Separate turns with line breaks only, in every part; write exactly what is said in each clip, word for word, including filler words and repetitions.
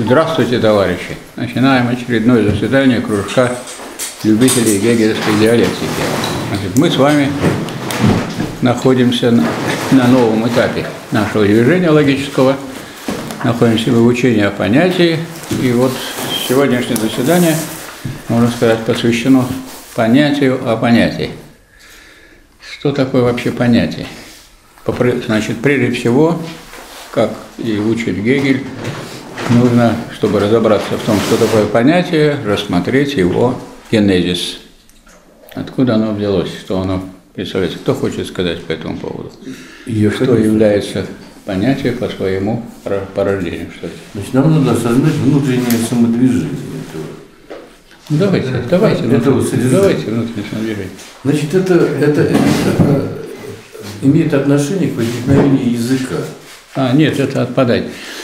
Здравствуйте, товарищи! Начинаем очередное заседание кружка любителей гегельской диалектики. Значит, мы с вами находимся на, на новом этапе нашего движения логического, находимся в обучении о понятии, и вот сегодняшнее заседание, можно сказать, посвящено понятию о понятии. Что такое вообще понятие? Значит, прежде всего, как и учит Гегель, нужно, чтобы разобраться в том, что такое понятие, рассмотреть его генезис. Откуда оно взялось, что оно представляется. Кто хочет сказать по этому поводу?
Я
что хочу... является понятие по своему порождению? Что это?
Значит, нам надо осознать внутреннее самодвижение этого.
Ну, давайте,
это,
давайте,
это
внутреннее, давайте внутреннее самодвижение.
Значит, это, это, это имеет отношение к возникновению языка.
А, нет, это отпадает.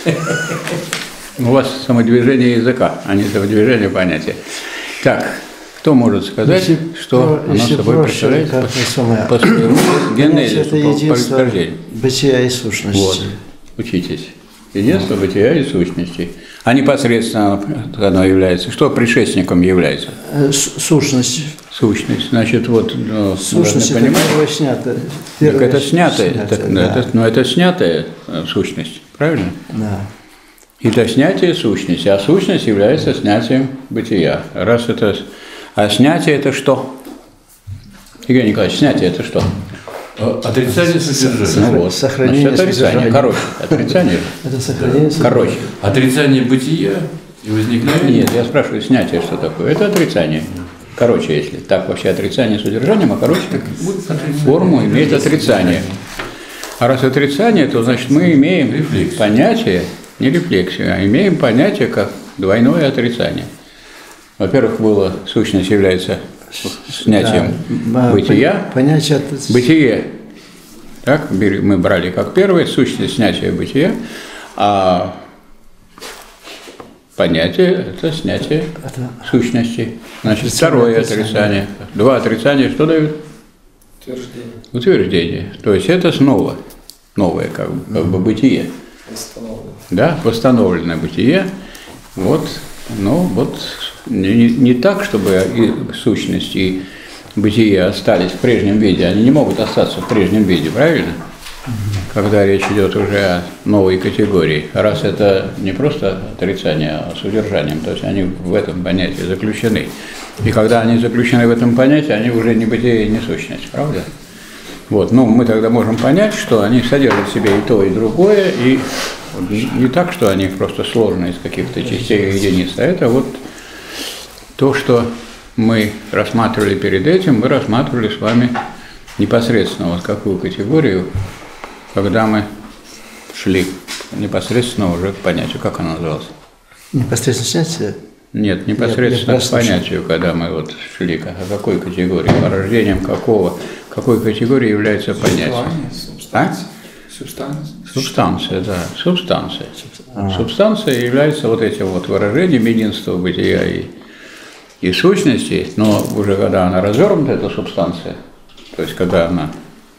У вас самодвижение языка, а не самодвижение понятия. Так, кто может сказать, если, что оно собой представляет по, по своему генезису, по происхождению?
Бытия и сущности.
Вот, учитесь. Единство бытия и сущности. А непосредственно оно является. Что предшественником является?
Сущность.
Сущность. Значит, вот, ну,
сущность это первое снятое.
Так это снятое, снятое так, да. это, но это снятая сущность, правильно?
Да.
Это снятие сущности, а сущность является снятием бытия. Раз это... А снятие это что? Евгений Николаевич, снятие это что?
Отрицание содержания.
Ну вот,
сохранение
значит, отрицание. Короче, отрицание.
Это сохранение содержания.
Короче.
Отрицание бытия и возникновение.
Нет, я спрашиваю, снятие что такое? Это отрицание. Короче, если так вообще отрицание содержанием, а короче, форму имеет отрицание. А раз отрицание, то значит мы имеем рефлексию. Понятие, не рефлексию, а имеем понятие как двойное отрицание. Во-первых, было сущность является снятием да, бытия.
Понятие
бытие. Так, мы брали как первое, сущность снятия бытия, а понятие – это снятие это... сущности. Значит, второе отрицание. отрицание. Два отрицания что дают?
Утверждение.
Утверждение. То есть это снова новое как бы, как бы бытие.
Восстановленное.
Да, восстановленное бытие. Вот, ну вот не, не так, чтобы и сущность и бытие остались в прежнем виде. Они не могут остаться в прежнем виде, правильно? Когда речь идет уже о новой категории. Раз это не просто отрицание, а содержанием, то есть они в этом понятии заключены. И когда они заключены в этом понятии, они уже не бытие и не сущность, правда? Вот, ну, мы тогда можем понять, что они содержат в себе и то, и другое, и не так, что они просто сложны из каких-то частей и единиц, а это вот то, что мы рассматривали перед этим, мы рассматривали с вами непосредственно вот какую категорию, когда мы шли непосредственно уже к понятию. Как она называлась?
Непосредственно снятие?
Нет, непосредственно я, я к понятию, когда мы вот шли. О какой категории? Порождением какого? Какой категории является понятие?
Субстанция.
А? Субстанция. Субстанция, да. Субстанция. А. Субстанция является вот этим вот выражением единства бытия и, и сущности, но уже когда она развернута, эта субстанция, то есть когда она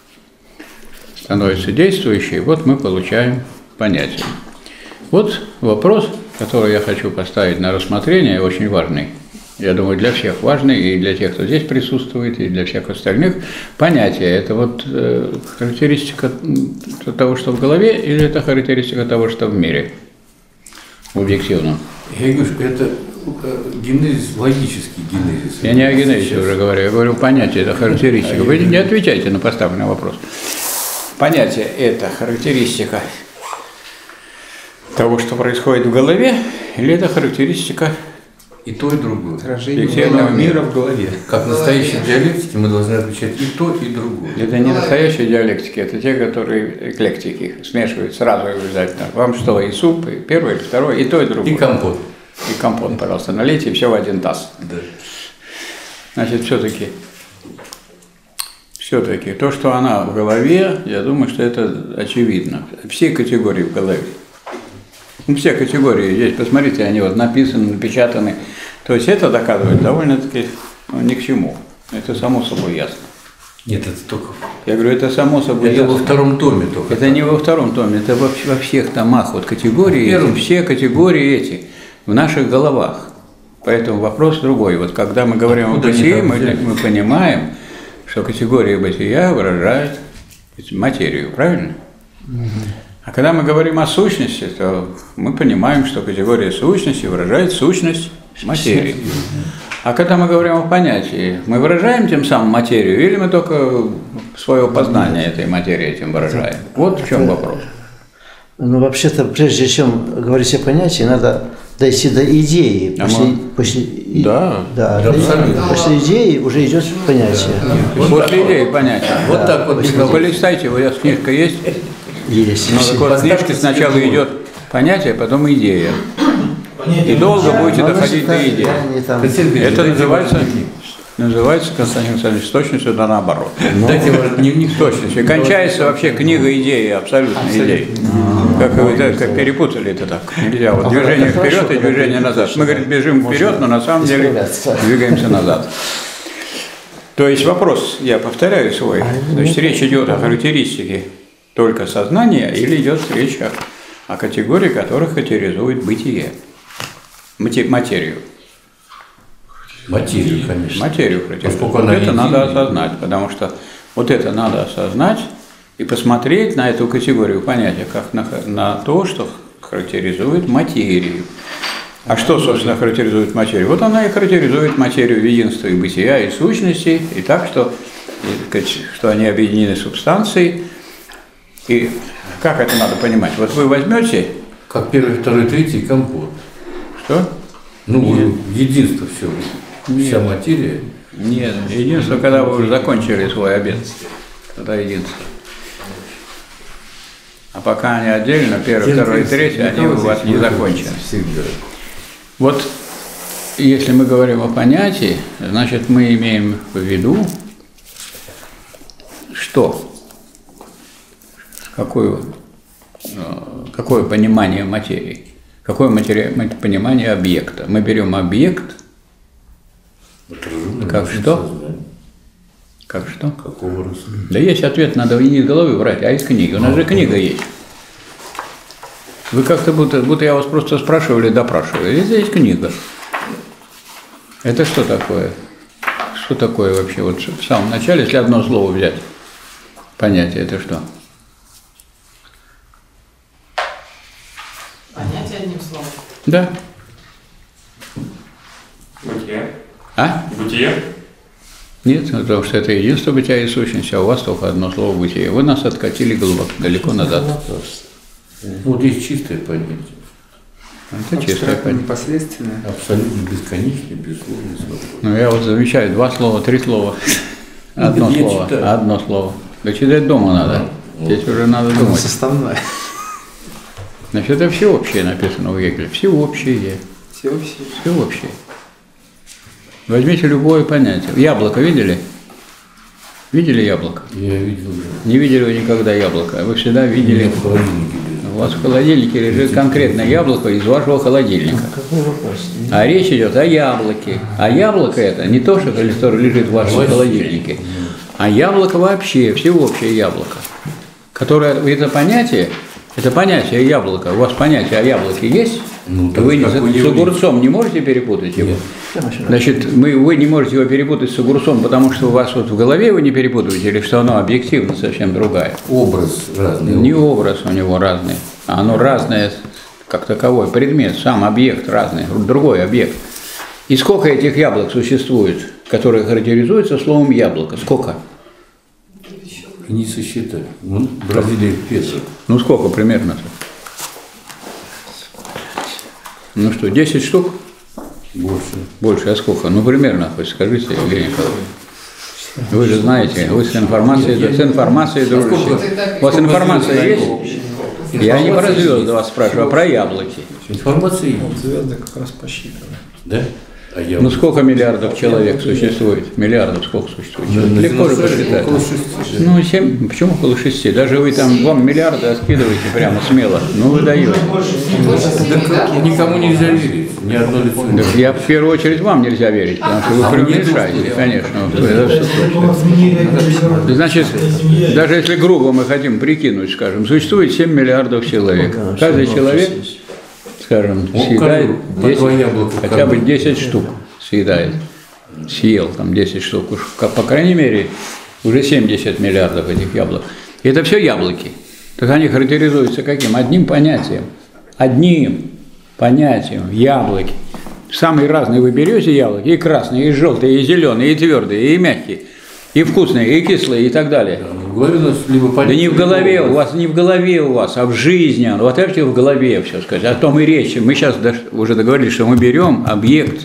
становится действующей, вот мы получаем понятие. Вот вопрос, который я хочу поставить на рассмотрение, очень важный. Я думаю, для всех важный, и для тех, кто здесь присутствует, и для всех остальных. Понятие – это вот э, характеристика того, что в голове, или это характеристика того, что в мире, в объективном?
Я говорю, что это генезис, логический генезис.
Я не о генезисе уже говорю, я говорю понятие, это характеристика. Вы не отвечайте на поставленный вопрос. Понятие – это характеристика того, что происходит в голове, или это характеристика
и то, и другое.
Отражение мира в голове.
Как в настоящей диалектике мы должны отвечать и то, и другое.
Это не настоящие диалектики, это те, которые эклектики смешивают сразу обязательно. Вам что, и суп, и первый, и второй, и то, и другое.
И компот.
И компот, пожалуйста, налейте, и все в один таз.
Да.
Значит, все-таки, все-таки, то, что она в голове, я думаю, что это очевидно. Все категории в голове. Ну, все категории здесь, посмотрите, они вот написаны, напечатаны. То есть это доказывает довольно-таки ну, ни к чему. Это само собой ясно.
Нет, это только...
Я говорю, это само собой
Это
ясно.
во втором томе только.
Это не во втором томе, это во, во всех томах вот категории, эти, все категории эти. в наших головах. Поэтому вопрос другой. Вот когда мы говорим о бытии, мы, мы понимаем, что категория бытия выражает материю, правильно? А когда мы говорим о сущности, то мы понимаем, что категория сущности выражает сущность материи. А когда мы говорим о понятии, мы выражаем тем самым материю, или мы только свое познание этой материи этим выражаем? Вот в чем вопрос.
Ну, вообще-то, прежде чем говорить о понятии, надо дойти до идеи.
А
После,
мы...
после,
Да.
Да,
Да,
после идеи уже идет понятие.
После идеи понятия.
Вот так вот.
Вы полистайте, у вас книжка есть?
Есть.
Ну, так вот, в книжке сначала идет понятие, потом идея. И долго будете доходить до идеи. Это называется, называется, Константин Александрович, с точностью да наоборот.
Дайте ваш дневник.
С точностью. И кончается вообще книга идеи, абсолютно идеи. Как вы как перепутали это так. Нельзя. Вот движение вперед и движение назад. Мы, говорит, бежим вперед, но на самом деле двигаемся назад. То есть вопрос, я повторяю свой. Значит, речь идет о характеристике только сознания или идет речь о, о категории, которая характеризует бытие, материю.
Материю, конечно.
Материю характеризует.
Поскольку
Вот
она
это
единая.
надо осознать, потому что вот это надо осознать и посмотреть на эту категорию понятия, как на, на то, что характеризует материю. А что, собственно, характеризует материю? Вот она и характеризует материю единства и бытия, и сущности, и так, что, и, что они объединены субстанцией. И как это надо понимать? Вот вы возьмете...
Как первый, второй, третий компот.
Что?
Ну, единство все. Вся материя.
Нет, единство, когда вы уже закончили свой обед. Это единство. А пока они отдельно, первый, второй и третий, они у вас не закончены.
Всегда.
Вот если мы говорим о понятии, значит, мы имеем в виду, что? Какое, какое понимание материи? Какое матери... понимание объекта? Мы берем объект, как что? Как что?
Какого роста?
Да есть ответ, надо не из головы брать, а из книги. У нас же книга есть. Вы как-то будто, будто я вас просто спрашивали, допрашивали. Это есть книга. Это что такое? Что такое вообще? Вот в самом начале, если одно слово взять, понятие, это что?
Понятие одним словом.
Да.
Бытие.
А?
Бытие.
Нет, потому что это единство бытия и сущности, а у вас только одно слово бытие. Вы нас откатили глубоко, далеко назад.
Вот есть чистое понятие.
Это чистое понятие.
Непосредственное.
Абсолютно бесконечное, безусловно.
Ну, я вот замечаю, два слова, три слова, одно
Я
слово,
читаю.
одно слово. Да читать дома надо, здесь уже надо
Ну,
думать.
составное.
Значит, это всеобщее написано у Гегеля, всеобщее,
Все вообще.
всеобщее. Возьмите любое понятие. Яблоко видели? Видели яблоко?
Я видел уже.
Не видели вы никогда яблоко, вы всегда видели.
В холодильнике лежит.
У вас в холодильнике лежит конкретно яблоко из вашего холодильника.
Какой вопрос?
А речь идет о яблоке. А яблоко это не то, что которое лежит в вашем холодильнике, а яблоко вообще, всеобщее яблоко. Которое, это понятие, это понятие яблока. У вас понятие о яблоке есть?
Ну, да,
Вы
как
с,
у
с
него
огурцом не можете перепутать его?
Нет.
Значит, мы, вы не можете его перепутать с огурцом, потому что у вас вот в голове вы не перепутываете, или что оно объективно совсем другая?
Образ разный.
Не образ у него разный, а оно разное как таковой, предмет, сам объект разный, другой объект. И сколько этих яблок существует, которые характеризуются словом яблоко? Сколько?
Не сосчитать. Ну, Бразилия Петр.
Ну сколько примерно-то? Ну что, десять штук?
Больше.
Больше, а сколько? Ну примерно, хоть скажите, Евгений Николаевич. Вы же знаете, вы с информацией, с информацией дружите. У вас информация есть? Я не про звезды вас спрашиваю, а про яблоки.
Информация есть.
Звезды как раз посчитаны.
Да? А я
Ну сколько миллиардов человек существует? Миллиардов сколько существует?
На
Легко же
земном шаре
посчитать.
около шести.
Ну, семь, почему около шести? Даже вы там вам миллиарды откидываете прямо смело. Ну, вы даете.
Так никому нельзя верить. Ни одно лицо.
Да я в первую очередь вам нельзя верить, потому что вы преуменьшаете, конечно. Это все. Значит, даже если грубо мы хотим прикинуть, скажем, существует семь миллиардов человек. Каждый человек скажем,
Ну,
съедает
по два яблока
десять, хотя бы
каждый.
десять штук съедает. Съел там десять штук. Уж, как, по крайней мере, уже семьдесят миллиардов этих яблок. И это все яблоки. Так они характеризуются каким? Одним понятием. Одним понятием. Яблоки. Самые разные вы берете яблоки. И красные, и желтые, и зеленые, и твердые, и мягкие. И вкусные, и кислые, и так далее.
В голове у нас либо
Да не в голове у вас, не в голове у вас, а в жизни. Вот это в голове все сказать. О том и речь. Мы сейчас уже договорились, что мы берем объект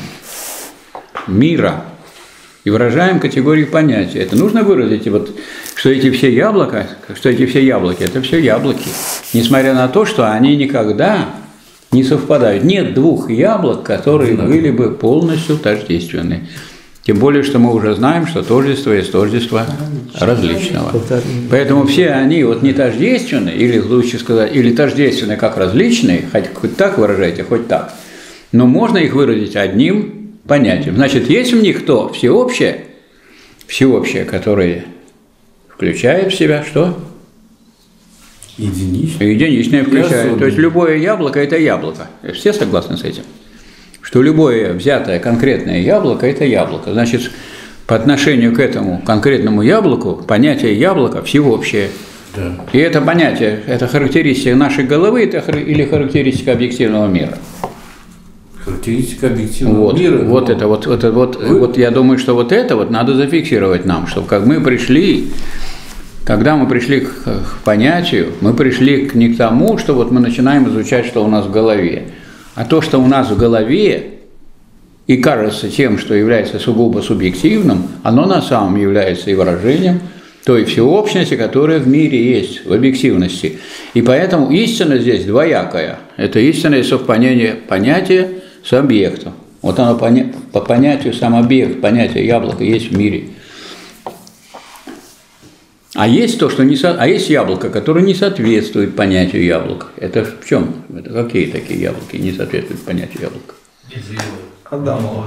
мира и выражаем категории понятия. Это нужно выразить, вот, что эти все яблоки, что эти все яблоки, это все яблоки. Несмотря на то, что они никогда не совпадают. Нет двух яблок, которые были бы полностью тождественны. Тем более, что мы уже знаем, что тождество есть тождество различного. Поэтому все они вот не тождественны, или лучше сказать, или тождественны как различные, хоть, хоть так выражайте, хоть так. Но можно их выразить одним понятием. Значит, есть в них то всеобщее, всеобщее, которое включает в себя что?
Единичное.
Единичное включает. То есть любое яблоко – это яблоко. Все согласны с этим? Что любое взятое конкретное яблоко – это яблоко. Значит, по отношению к этому конкретному яблоку понятие яблока всеобщее.
Да.
И это понятие, это характеристика нашей головы это, или характеристика объективного мира?
Характеристика объективного
Вот,
мира.
вот
но...
это, вот, вот, вот,
Вы...
вот я думаю, что вот это вот надо зафиксировать нам, чтобы как мы пришли, когда мы пришли к, к понятию, мы пришли к, не к тому, что вот мы начинаем изучать, что у нас в голове, а то, что у нас в голове и кажется тем, что является сугубо субъективным, оно на самом деле является и выражением той всеобщности, которая в мире есть, в объективности. И поэтому истина здесь двоякая. Это истинное совпадение понятия с объектом. Вот оно по понятию сам объект, понятие яблоко есть в мире. А есть то, что не со... а есть яблоко, которое не соответствует понятию яблока. Это в чем? Это какие такие яблоки не соответствуют понятию яблока?
Адамова.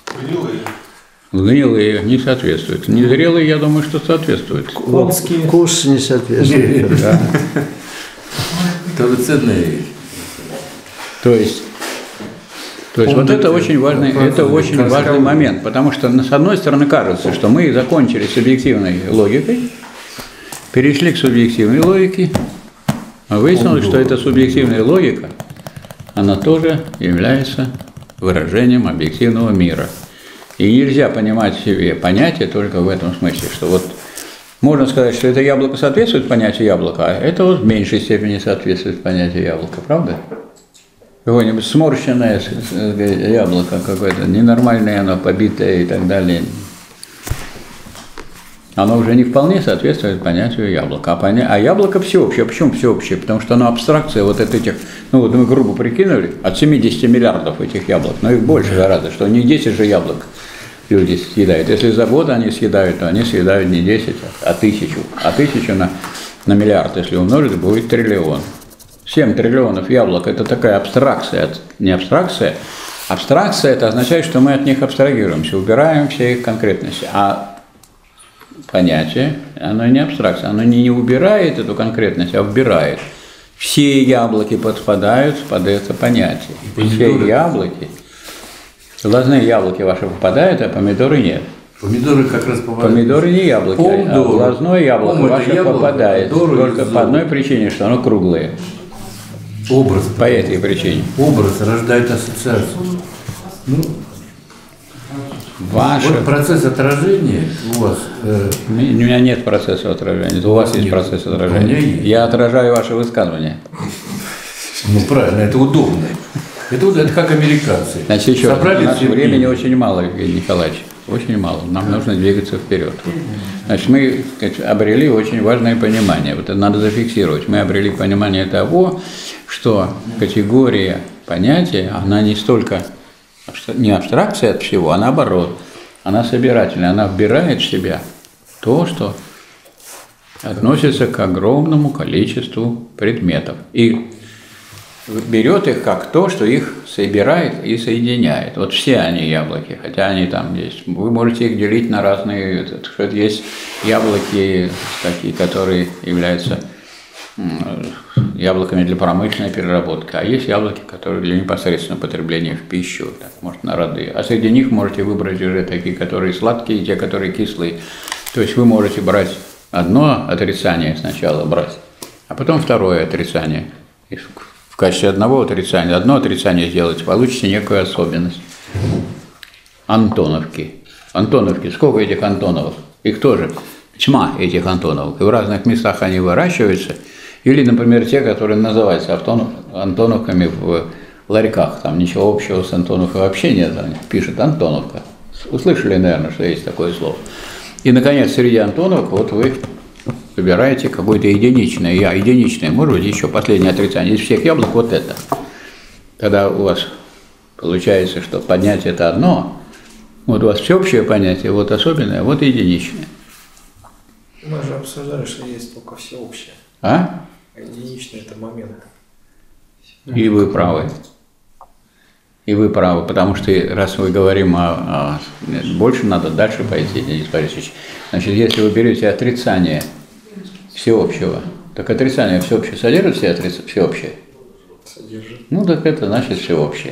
Гнилые не соответствуют. Незрелые, я думаю, что соответствуют.
Конские.
Вкус не соответствует.
Да.
Полноценные.
То есть, то есть вот это очень важный, это очень важный момент, потому что с одной стороны кажется, что мы закончили с объективной логикой, перешли к субъективной логике, а выяснилось, что эта субъективная логика, она тоже является выражением объективного мира. И нельзя понимать себе понятие только в этом смысле, что вот можно сказать, что это яблоко соответствует понятию яблока, а это вот в меньшей степени соответствует понятию яблока, правда? Какое-нибудь сморщенное яблоко какое-то, ненормальное оно, побитое и так далее. Оно уже не вполне соответствует понятию яблока. А, поня... а яблоко всеобщее. Почему всеобщее? Потому что оно абстракция вот от этих, ну вот мы грубо прикинули, от семидесяти миллиардов этих яблок, но их больше гораздо, что не десять же яблок люди съедают. Если за год они съедают, то они съедают не десять, а тысячу. А тысячу на, на миллиард, если умножить, будет триллион. семь триллионов яблок – это такая абстракция, не абстракция. Абстракция – это означает, что мы от них абстрагируемся, убираем все их конкретности. А понятие, оно не абстракция, оно не, не убирает эту конкретность, а вбирает. Все яблоки подпадают под это понятие. Все яблоки, глазные яблоки ваши попадают, а помидоры нет.
Помидоры как раз попадают.
Помидоры не яблоки,
Помидоры.
а глазное яблоко
Пом
ваше
яблоко,
попадает. Только по одной причине, что оно круглое.
Образ.
По этой причине.
Образ рождает ассоциацию. Ну,
Ваше...
вот процесс отражения у вас... Э...
У меня нет процесса отражения, у вас нет. Есть процесс отражения. Я отражаю ваше высказывание.
Ну правильно, это удобно. Это, это как американцы.
Значит, еще раз, у нас времени очень мало, Евгений Николаевич. Очень мало. Нам нужно двигаться вперед. Значит, мы сказать, обрели очень важное понимание. Вот это надо зафиксировать. Мы обрели понимание того, что категория понятия, она не столько не абстракция от всего, а наоборот. Она собирательная, она вбирает в себя то, что относится к огромному количеству предметов. И берет их как то, что их собирает и соединяет. Вот все они яблоки, хотя они там есть. Вы можете их делить на разные... Что есть яблоки такие, которые являются яблоками для промышленной переработки, а есть яблоки, которые для непосредственного потребления в пищу, так, может, на роды. А среди них можете выбрать уже такие, которые сладкие, и те, которые кислые. То есть вы можете брать одно отрицание сначала брать, а потом второе отрицание. И в качестве одного отрицания, одно отрицание сделать, получите некую особенность. Антоновки. Антоновки. Сколько этих антоновок? Их тоже тьма этих антоновок. И в разных местах они выращиваются. Или, например, те, которые называются антонов, антоновками в ларьках. Там ничего общего с антоновкой вообще нет. Пишет антоновка. Услышали, наверное, что есть такое слово. И, наконец, среди антоновок вот вы выбираете какое-то единичное. Я единичное. Может быть, еще последнее отрицание. Из всех яблок вот это. Тогда у вас получается, что понятие это одно. Вот у вас всеобщее понятие, вот особенное, вот единичное.
Мы же обсуждали, что есть только всеобщее.
А?
А единичное – это момент.
И вы правы. И вы правы, потому что раз мы говорим о, о больше надо дальше пойти, Денис Борисович. Значит, если вы берете отрицание всеобщего, так отрицание всеобщее содержит все отриц... всеобщее?
Содержит.
Ну, так это значит всеобщее.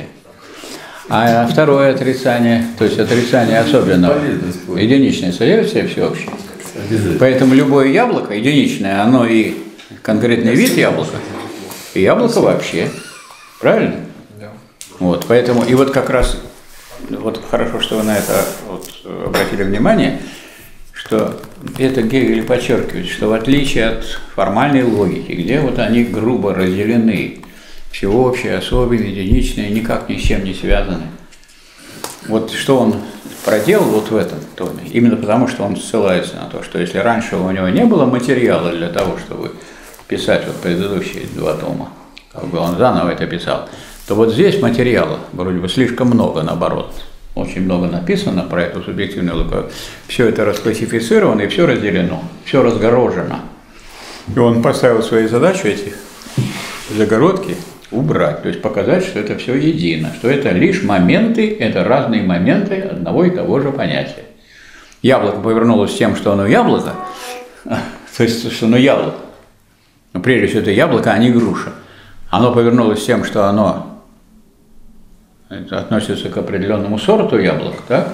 А второе отрицание, то есть отрицание особенного, единичное содержит все всеобщее. Поэтому любое яблоко единичное, оно и конкретный вид яблока, и яблоко вообще. Правильно?
Да.
Вот, поэтому, и вот как раз, вот хорошо, что вы на это вот обратили внимание, что это Гегель подчеркивает, что в отличие от формальной логики, где вот они грубо разделены, всеобщее, особенное, единичное, никак ни с чем не связаны. Вот что он проделал вот в этом томе, именно потому, что он ссылается на то, что если раньше у него не было материала для того, чтобы писать вот предыдущие два тома, как бы он заново это писал, то вот здесь материала вроде бы слишком много, наоборот. Очень много написано про эту субъективную логику. Все это расклассифицировано и все разделено, все разгорожено. И он поставил своей задачей эти загородки убрать, то есть показать, что это все едино, что это лишь моменты, это разные моменты одного и того же понятия. Яблоко повернулось тем, что оно яблоко, то есть, что оно яблоко. Но прежде всего это яблоко, а не груша. Оно повернулось тем, что оно это относится к определенному сорту яблок, так?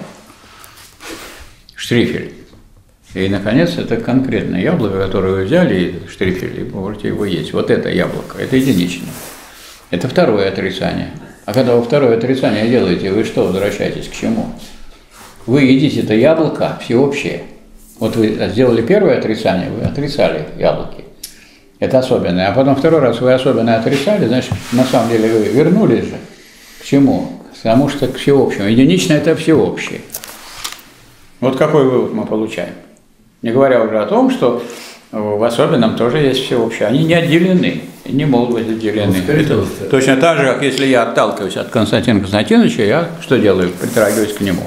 Штрифель. И, наконец, это конкретное яблоко, которое вы взяли, штрифель, и можете его есть. Вот это яблоко, это единичное. Это второе отрицание. А когда вы второе отрицание делаете, вы что, возвращаетесь к чему? Вы едите это яблоко всеобщее. Вот вы сделали первое отрицание, вы отрицали яблоки. Это особенное. А потом второй раз вы особенное отрицали, значит, на самом деле вы вернулись же. К чему? Потому что к всеобщему. Единичное – это всеобщее. Вот какой вывод мы получаем. Не говоря уже о том, что в особенном тоже есть всеобщее. Они не отделены, не могут быть отделены. Это точно так же, как если я отталкиваюсь от Константина Константиновича, я что делаю? Притрагиваюсь к нему.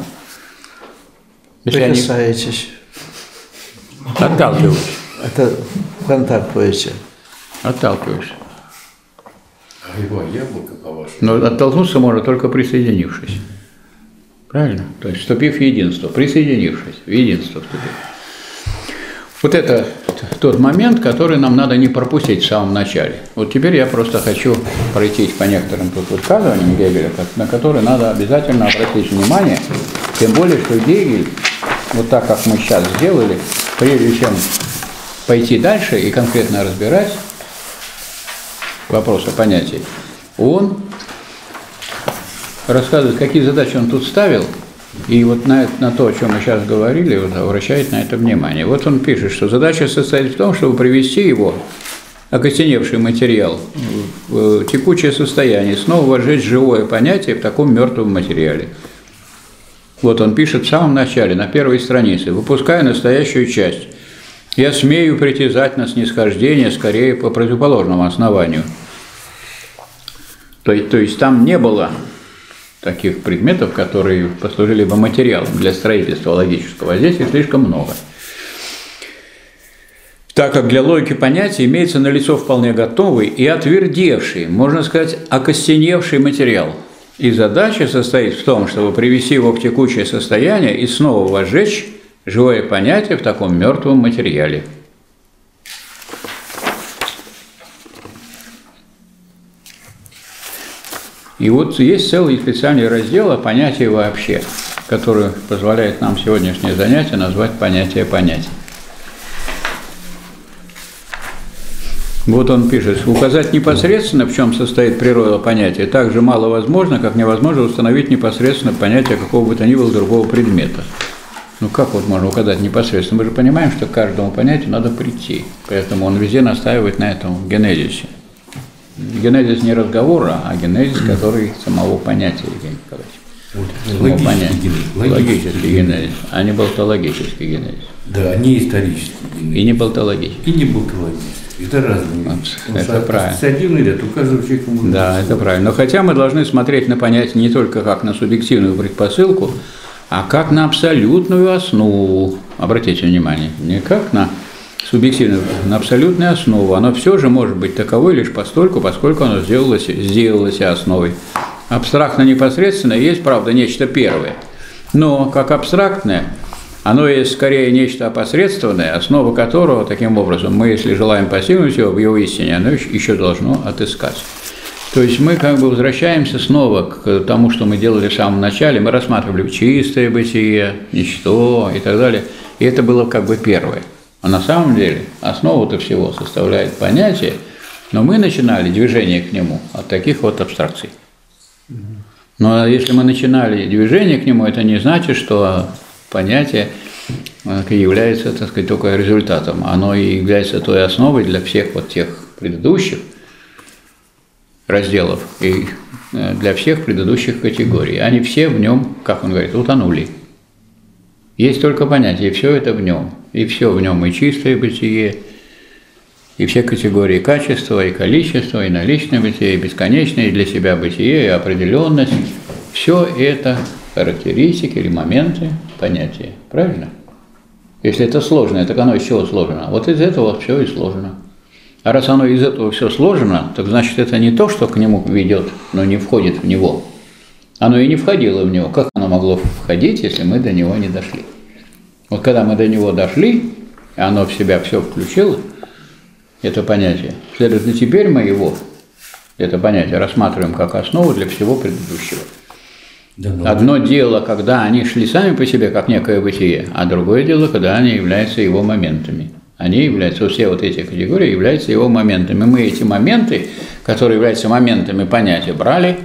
Прикасаетесь.
Они... Отталкиваюсь.
Это контакт будете.
Отталкиваюсь.
А его яблоко, по-вашему?
Но оттолкнуться можно только присоединившись. Правильно? То есть вступив в единство, присоединившись, в единство вступив. Вот это тот момент, который нам надо не пропустить в самом начале. Вот теперь я просто хочу пройтись по некоторым тут высказываниям Гегеля, на которые надо обязательно обратить внимание, тем более, что Гегель, вот так, как мы сейчас сделали, прежде чем пойти дальше и конкретно разбирать вопросы понятий, он рассказывает, какие задачи он тут ставил, и вот на, на то, о чем мы сейчас говорили, вот, обращает на это внимание. Вот он пишет, что задача состоит в том, чтобы привести его, окостеневший материал, в текучее состояние, снова вложить живое понятие в таком мертвом материале. Вот он пишет в самом начале, на первой странице, выпуская настоящую часть. Я смею притязать на снисхождение скорее по противоположному основанию. То, то есть там не было таких предметов, которые послужили бы материалом для строительства логического, а здесь их слишком много. Так как для логики понятия имеется налицо вполне готовый и отвердевший, можно сказать, окостеневший материал. И задача состоит в том, чтобы привести его в текучее состояние и снова возжечь живое понятие в таком мертвом материале. И вот есть целый специальный раздел о понятии вообще, который позволяет нам сегодняшнее занятие назвать понятие понятия. Вот он пишет: указать непосредственно, в чем состоит природа понятия, так же мало возможно, как невозможно установить непосредственно понятие какого бы то ни было другого предмета. Ну как вот можно указать непосредственно? Мы же понимаем, что к каждому понятию надо прийти. Поэтому он везде настаивает на этом генезисе. Генезис не разговора, а генезис, который самого понятия, Евгений Николаевич.
Вот, логический генезис.
Логический генезис, а не болтологический генезис.
Да, не исторический генезис.
И не болтологический.
И не болтологический. Это разные вещи.
Вот, это правильно.
Ассоциативный ряд у каждого человека может.
Да, это правильно. Но хотя мы должны смотреть на понятие не только как на субъективную предпосылку, а как на абсолютную основу. Обратите внимание, не как на субъективную, на абсолютную основу. Оно все же может быть таковой лишь постольку, поскольку оно сделалось, сделалось основой. Абстрактно непосредственно есть, правда, нечто первое. Но как абстрактное, оно есть скорее нечто опосредственное, основа которого, таким образом, мы, если желаем постигнуть его в его истине, оно еще должно отыскать. То есть мы как бы возвращаемся снова к тому, что мы делали в самом начале. Мы рассматривали чистое бытие, ничто и так далее. И это было как бы первое. А на самом деле основу-то всего составляет понятие, но мы начинали движение к нему от таких вот абстракций. Но если мы начинали движение к нему, это не значит, что понятие является, так сказать, только результатом. Оно и является той основой для всех вот тех предыдущих разделов и для всех предыдущих категорий. Они все в нем, как он говорит, утонули. Есть только понятие, и все это в нем. И все в нем, и чистое бытие, и все категории качества, и количества, и наличное бытие, и бесконечное для себя бытие, и определенность. Все это характеристики или моменты понятия. Правильно? Если это сложно, так оно из чего сложено? Вот из этого все и сложено. А раз оно из этого все сложено, так значит, это не то, что к нему ведет, но не входит в него. Оно и не входило в него. Как оно могло входить, если мы до него не дошли? Вот когда мы до него дошли, и оно в себя все включило, это понятие, следовательно, теперь мы его, это понятие, рассматриваем как основу для всего предыдущего. Да, да. Одно дело, когда они шли сами по себе, как некое бытие, а другое дело, когда они являются его моментами. Они являются, все вот эти категории являются его моментами. Мы эти моменты, которые являются моментами понятия, брали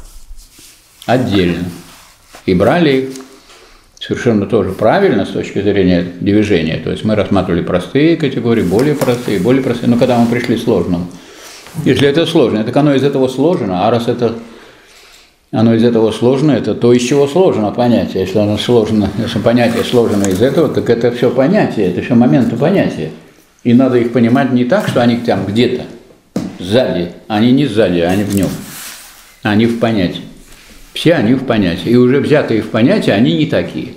отдельно. И брали их совершенно тоже правильно с точки зрения движения. То есть мы рассматривали простые категории, более простые, более простые. Но когда мы пришли к сложному, если это сложно, так оно из этого сложно, а раз это оно из этого сложно, это то, из чего сложно понятие. Если оно сложно, если понятие сложено из этого, так это все понятие, это все моменты понятия. И надо их понимать не так, что они там где-то сзади, они не сзади, они в нем, они в понятии. Все они в понятии. И уже взятые в понятие, они не такие.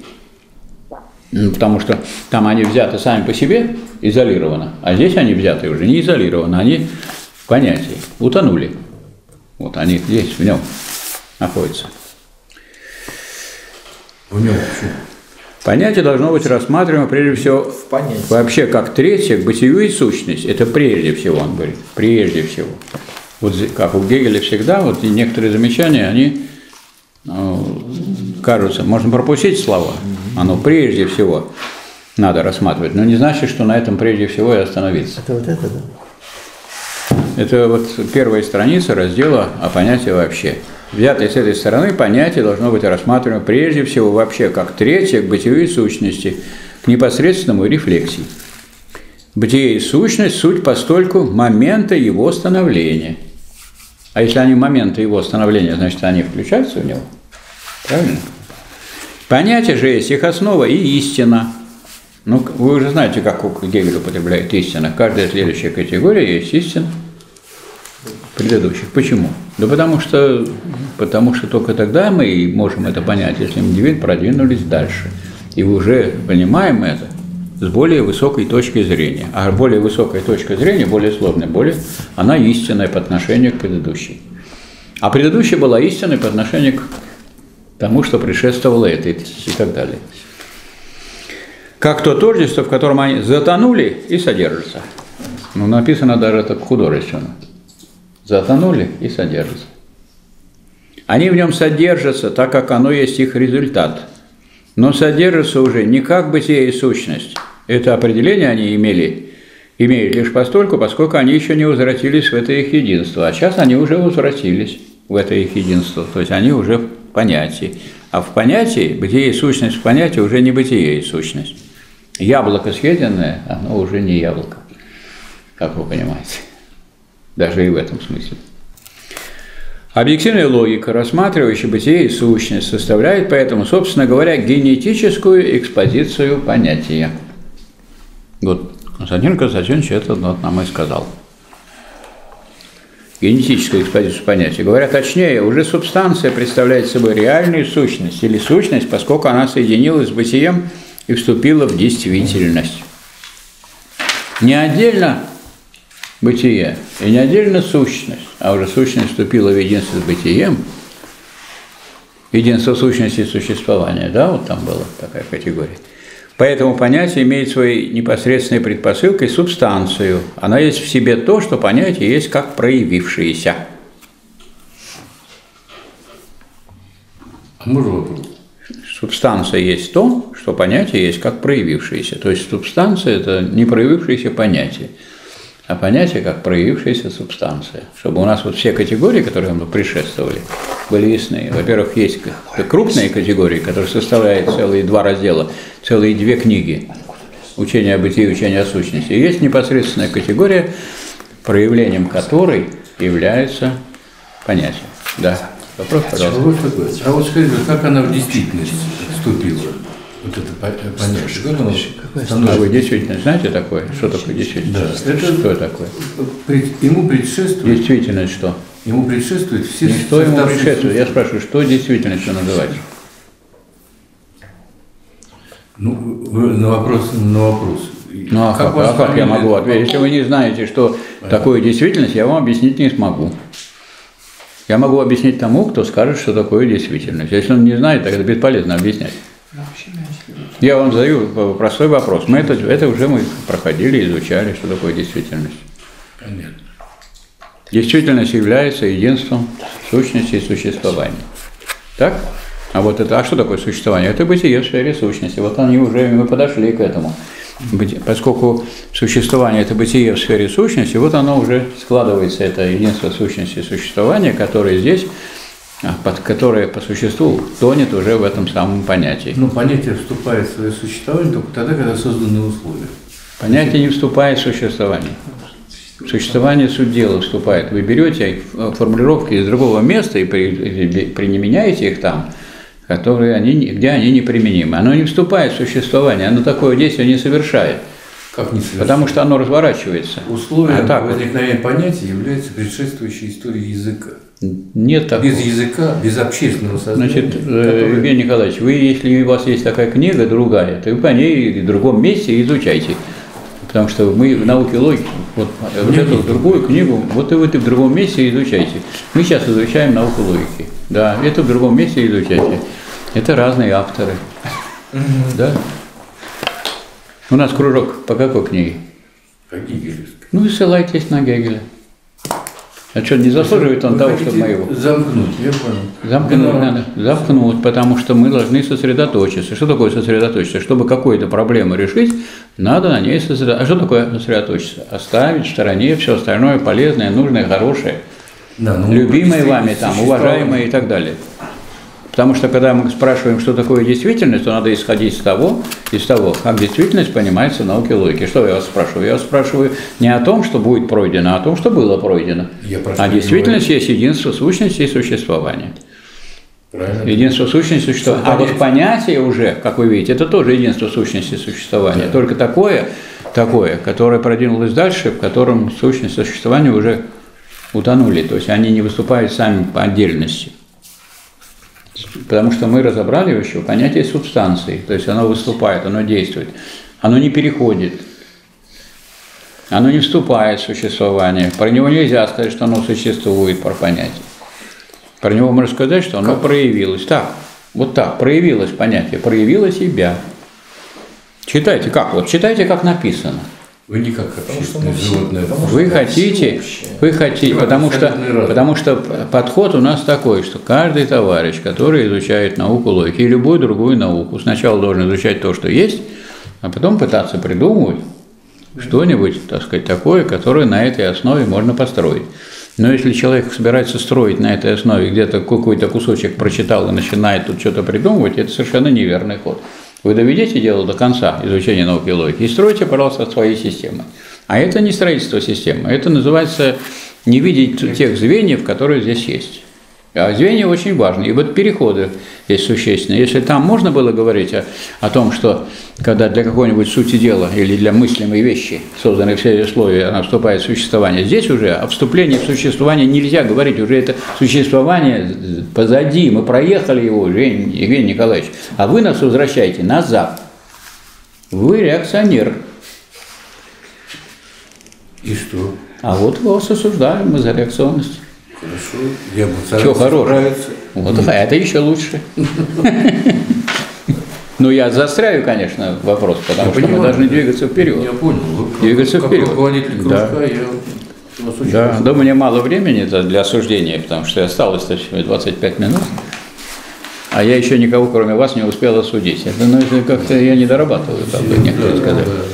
Ну, потому что там они взяты сами по себе, изолированно, а здесь они взяты уже не изолированно, они в понятии, утонули. Вот они здесь, в нем находятся.
В нем почему?
Понятие должно быть рассматриваемо прежде всего
В понятии.
вообще как третье, бытию и сущность. Это прежде всего, он говорит, прежде всего. Вот как у Гегеля всегда, вот некоторые замечания, они ну, кажутся, можно пропустить слова, оно прежде всего надо рассматривать, но не значит, что на этом прежде всего и остановиться.
Это вот это, да?
Это вот первая страница раздела о понятии вообще. Взятое с этой стороны понятие должно быть рассматриваемо прежде всего вообще как третье к бытию и сущности, к непосредственному рефлексии. Бытие и сущность – суть постольку момента его становления. А если они моменты его становления, значит, они включаются в него. Правильно? Понятие же есть их основа и истина. Ну, вы уже знаете, как Гегель употребляет истина. Каждая следующая категория есть истина предыдущих. Почему? Да потому что, потому что только тогда мы можем это понять, если мы продвинулись дальше. И уже понимаем это с более высокой точки зрения. А более высокая точка зрения, более сложная, более, она истинная по отношению к предыдущей. А предыдущая была истинной по отношению к тому, что предшествовало это и так далее. Как то тождество, в котором они затонули и содержатся. Ну, написано даже так художественно. Затонули и содержатся. Они в нем содержатся, так как оно есть их результат. Но содержатся уже не как бытие и сущность. Это определение они имели, имеют лишь постольку, поскольку они еще не возвратились в это их единство. А сейчас они уже возвратились в это их единство. То есть они уже в понятии. А в понятии, бытие и сущность в понятии уже не бытие и сущность. Яблоко съеденное, оно уже не яблоко, как вы понимаете. Даже и в этом смысле. Объективная логика, рассматривающая бытие и сущность, составляет поэтому, собственно говоря, генетическую экспозицию понятия. Вот Константин Константинович это вот нам и сказал. Генетическую экспозицию понятия. Говоря точнее, уже субстанция представляет собой реальную сущность или сущность, поскольку она соединилась с бытием и вступила в действительность. Не отдельно бытие и не отдельно сущность, а уже сущность вступила в единство с бытием, единство сущности и существования, да, вот там была такая категория. Поэтому понятие имеет своей непосредственной предпосылкой субстанцию. Она есть в себе то, что понятие есть как проявившееся.
А можно вопрос?
Субстанция есть то, что понятие есть как проявившееся. То есть субстанция – это не проявившееся понятие, а понятие как проявившаяся субстанция. Чтобы у нас вот все категории, которые мы предшествовали, были ясны. Во-первых, есть крупные категории, которые составляют целые два раздела, целые две книги. Учение о бытии и учение о сущности. И есть непосредственная категория, проявлением которой является понятие. Да. Вопрос, пожалуйста.
А вот скажите, как она в действительность вступила? Вот это понятие. Как оно становится?
А вы действительно знаете такое? Что такое действительность?
Да. Это
что такое?
Ему предшествует.
Действительность что?
Ему предшествует все.
Не что ему предшествует. Я спрашиваю, что действительностью называется?
Ну, вы на вопрос, на вопрос.
Ну а как, а как я могу ответить? Если вы не знаете, что такое действительность, я вам объяснить не смогу. Я могу объяснить тому, кто скажет, что такое действительность. Если он не знает, так это бесполезно объяснять. Я вам задаю простой вопрос. Мы это, это уже мы проходили, изучали, что такое действительность.
Понятно.
Действительность является единством сущности и существования. Так? А вот это, а что такое существование? Это бытие в сфере сущности. Вот они уже, мы подошли к этому. Поскольку существование – это бытие в сфере сущности, вот оно уже складывается, это единство сущности и существования, которое здесь, под которое по существу тонет уже в этом самом понятии.
Но понятие вступает в свое существование только тогда, когда созданы условия.
Понятие не вступает в существование. Существование суть дела вступает. Вы берете формулировки из другого места и применяете их там, которые они, где они неприменимы. Оно не вступает в существование, оно такое действие не совершает.
Как не совершает?
Потому что оно разворачивается.
Условием
а
возникновения вот. понятия является предшествующая история языка.
Нет такого.
Без языка, без общественного сознания.
Значит,
который...
Евгений Николаевич, вы, если у вас есть такая книга другая, то вы по ней в другом месте изучайте. Потому что мы в науке логики, вот, вот эту другую книгу, вот и вы в другом месте изучайте. Мы сейчас изучаем науку логики. Да, это в другом месте изучайте. Это разные авторы. Mm-hmm. Да? У нас кружок по какой книге?
По Гегелевской.
Ну и ссылайтесь на Гегеля. А что, не заслуживает он
вы
того, чтобы мы его...
Замкнуть, я понял.
Замкнуть надо. Замкнуть, потому что мы должны сосредоточиться. Что такое сосредоточиться? Чтобы какую-то проблему решить, надо на ней сосредоточиться. А что такое сосредоточиться? Оставить в стороне все остальное полезное, нужное, хорошее,
да, ну,
любимое вами, там, уважаемое и так далее. Потому что, когда мы спрашиваем, что такое действительность, то надо исходить из того, из того, как действительность понимается в науке логики. Что я вас спрашиваю? Я вас спрашиваю не о том, что будет пройдено, а о том, что было пройдено. А действительность есть единство сущности и существования.
Правильно.
Единство сущности и существования. А вот понятие уже, как вы видите, это тоже единство сущности и существования. Да. Только такое, такое, которое продвинулось дальше, в котором сущность и существование уже утонули. То есть они не выступают сами по отдельности. Потому что мы разобрали еще понятие субстанции, то есть оно выступает, оно действует, оно не переходит, оно не вступает в существование, про него нельзя сказать, что оно существует, про понятие. Про него можно сказать, что оно проявилось. Так, вот так, проявилось понятие, проявило себя. Читайте как? Вот читайте, как написано.
Вы никак
Потому что
общественное
мы все-
животное.
потому что
Вы
это
хотите,
всеобщее.
вы хотите,
Да,
потому что,
абсолютно разные.
потому что подход у нас такой, что каждый товарищ, который изучает науку логики и любую другую науку, сначала должен изучать то, что есть, а потом пытаться придумывать что-нибудь, так сказать, такое, которое на этой основе можно построить. Но если человек собирается строить на этой основе, где-то какой-то кусочек прочитал и начинает тут что-то придумывать, это совершенно неверный ход. Вы доведите дело до конца изучения науки и логики и стройте, пожалуйста, свои системы. А это не строительство системы, это называется не видеть тех звеньев, которые здесь есть. А звенья очень важны. И вот переходы здесь существенные. Если там можно было говорить о, о том, что когда для какой-нибудь сути дела или для мыслимой вещи, созданной все условия, она вступает в существование, здесь уже о вступлении в существование нельзя говорить, уже это существование позади, мы проехали его, Евгений, Евгений Николаевич, а вы нас возвращаете назад. Вы реакционер.
И что?
А вот вас осуждаем мы за реакционность.
Хорошо, я бы
Чего
старался
хорошего?
справиться.
Вот а это еще лучше. Ну, я заостряю, конечно, вопрос, потому
Я
что мы
понимаю,
должны
да.
двигаться вперед.
Я понял. Вы
Двигаться
как
вперед.
руководитель
Да.
кружка, я вас очень
Да,
прошу.
да, у меня мало времени для осуждения, потому что осталось двадцать пять минут, а я еще никого, кроме вас, не успел осудить. Это, ну, это как-то я не дорабатываю, правда, некоторые
Да,
сказали.
да.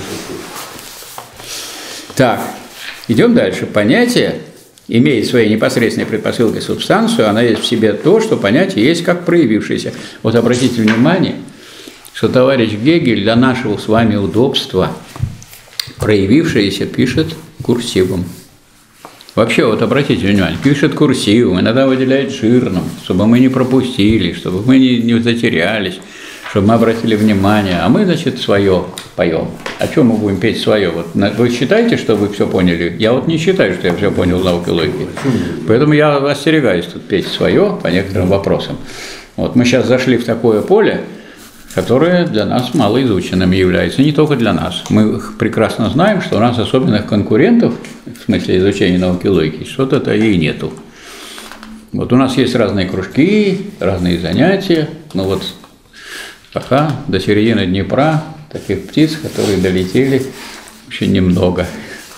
Так, идем дальше. Понятие имеет своей непосредственной предпосылкой субстанцию, она есть в себе то, что понятие есть как проявившееся. Вот обратите внимание, что товарищ Гегель для нашего с вами удобства проявившееся пишет курсивом. Вообще, вот обратите внимание, пишет курсивом, иногда выделяет жирным, чтобы мы не пропустили, чтобы мы не, не затерялись, чтобы мы обратили внимание. А мы, значит, свое поем. О чем мы будем петь свое? Вот, вы считаете, что вы все поняли? Я вот не считаю, что я все понял в науке логики. Поэтому я остерегаюсь тут петь свое по некоторым вопросам. Вот мы сейчас зашли в такое поле, которое для нас малоизученным является. Не только для нас. Мы прекрасно знаем, что у нас особенных конкурентов, в смысле изучения науки логики, что-то-то и нету. Вот у нас есть разные кружки, разные занятия. Ну вот пока до середины Днепра таких птиц, которые долетели, очень немного.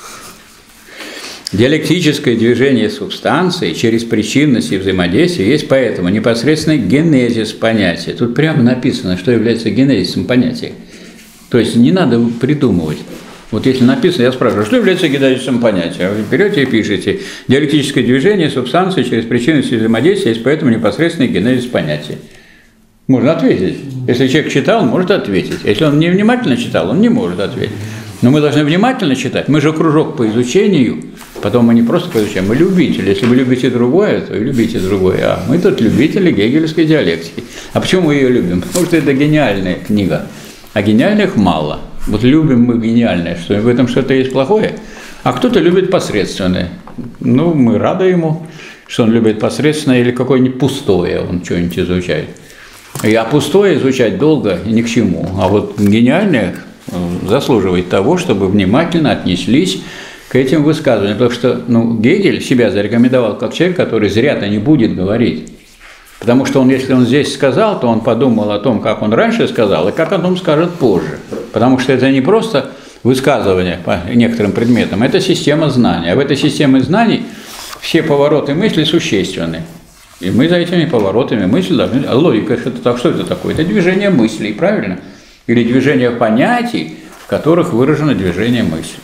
Диалектическое движение субстанции через причинность и взаимодействие есть поэтому непосредственный генезис понятия. Тут прямо написано, что является генезисом понятия. То есть не надо придумывать. Вот если написано, я спрашиваю, что является генезисом понятия? Вы берете и пишете: диалектическое движение субстанции через причинность и взаимодействие есть поэтому непосредственный генезис понятия. Можно ответить. Если человек читал, он может ответить. Если он не внимательно читал, он не может ответить. Но мы должны внимательно читать. Мы же кружок по изучению, потом мы не просто поизучаем, мы любители. Если вы любите другое, то и любите другое. А мы тут любители гегельской диалектики. А почему мы ее любим? Потому что это гениальная книга. А гениальных мало. Вот любим мы гениальное, что в этом что-то есть плохое. А кто-то любит посредственное. Ну, мы рады ему, что он любит посредственное или какое-нибудь пустое, он что-нибудь изучает. И а пустое изучать долго и ни к чему. А вот гениальное заслуживает того, чтобы внимательно отнеслись к этим высказываниям. Потому что ну, Гегель себя зарекомендовал как человек, который зря-то не будет говорить. Потому что он, если он здесь сказал, то он подумал о том, как он раньше сказал, и как о том скажет позже. Потому что это не просто высказывание по некоторым предметам, это система знаний. А в этой системе знаний все повороты мысли существенны. И мы за этими поворотами мысли должны... А логика, это так, что это такое? Это движение мыслей, правильно? Или движение понятий, в которых выражено движение мысли.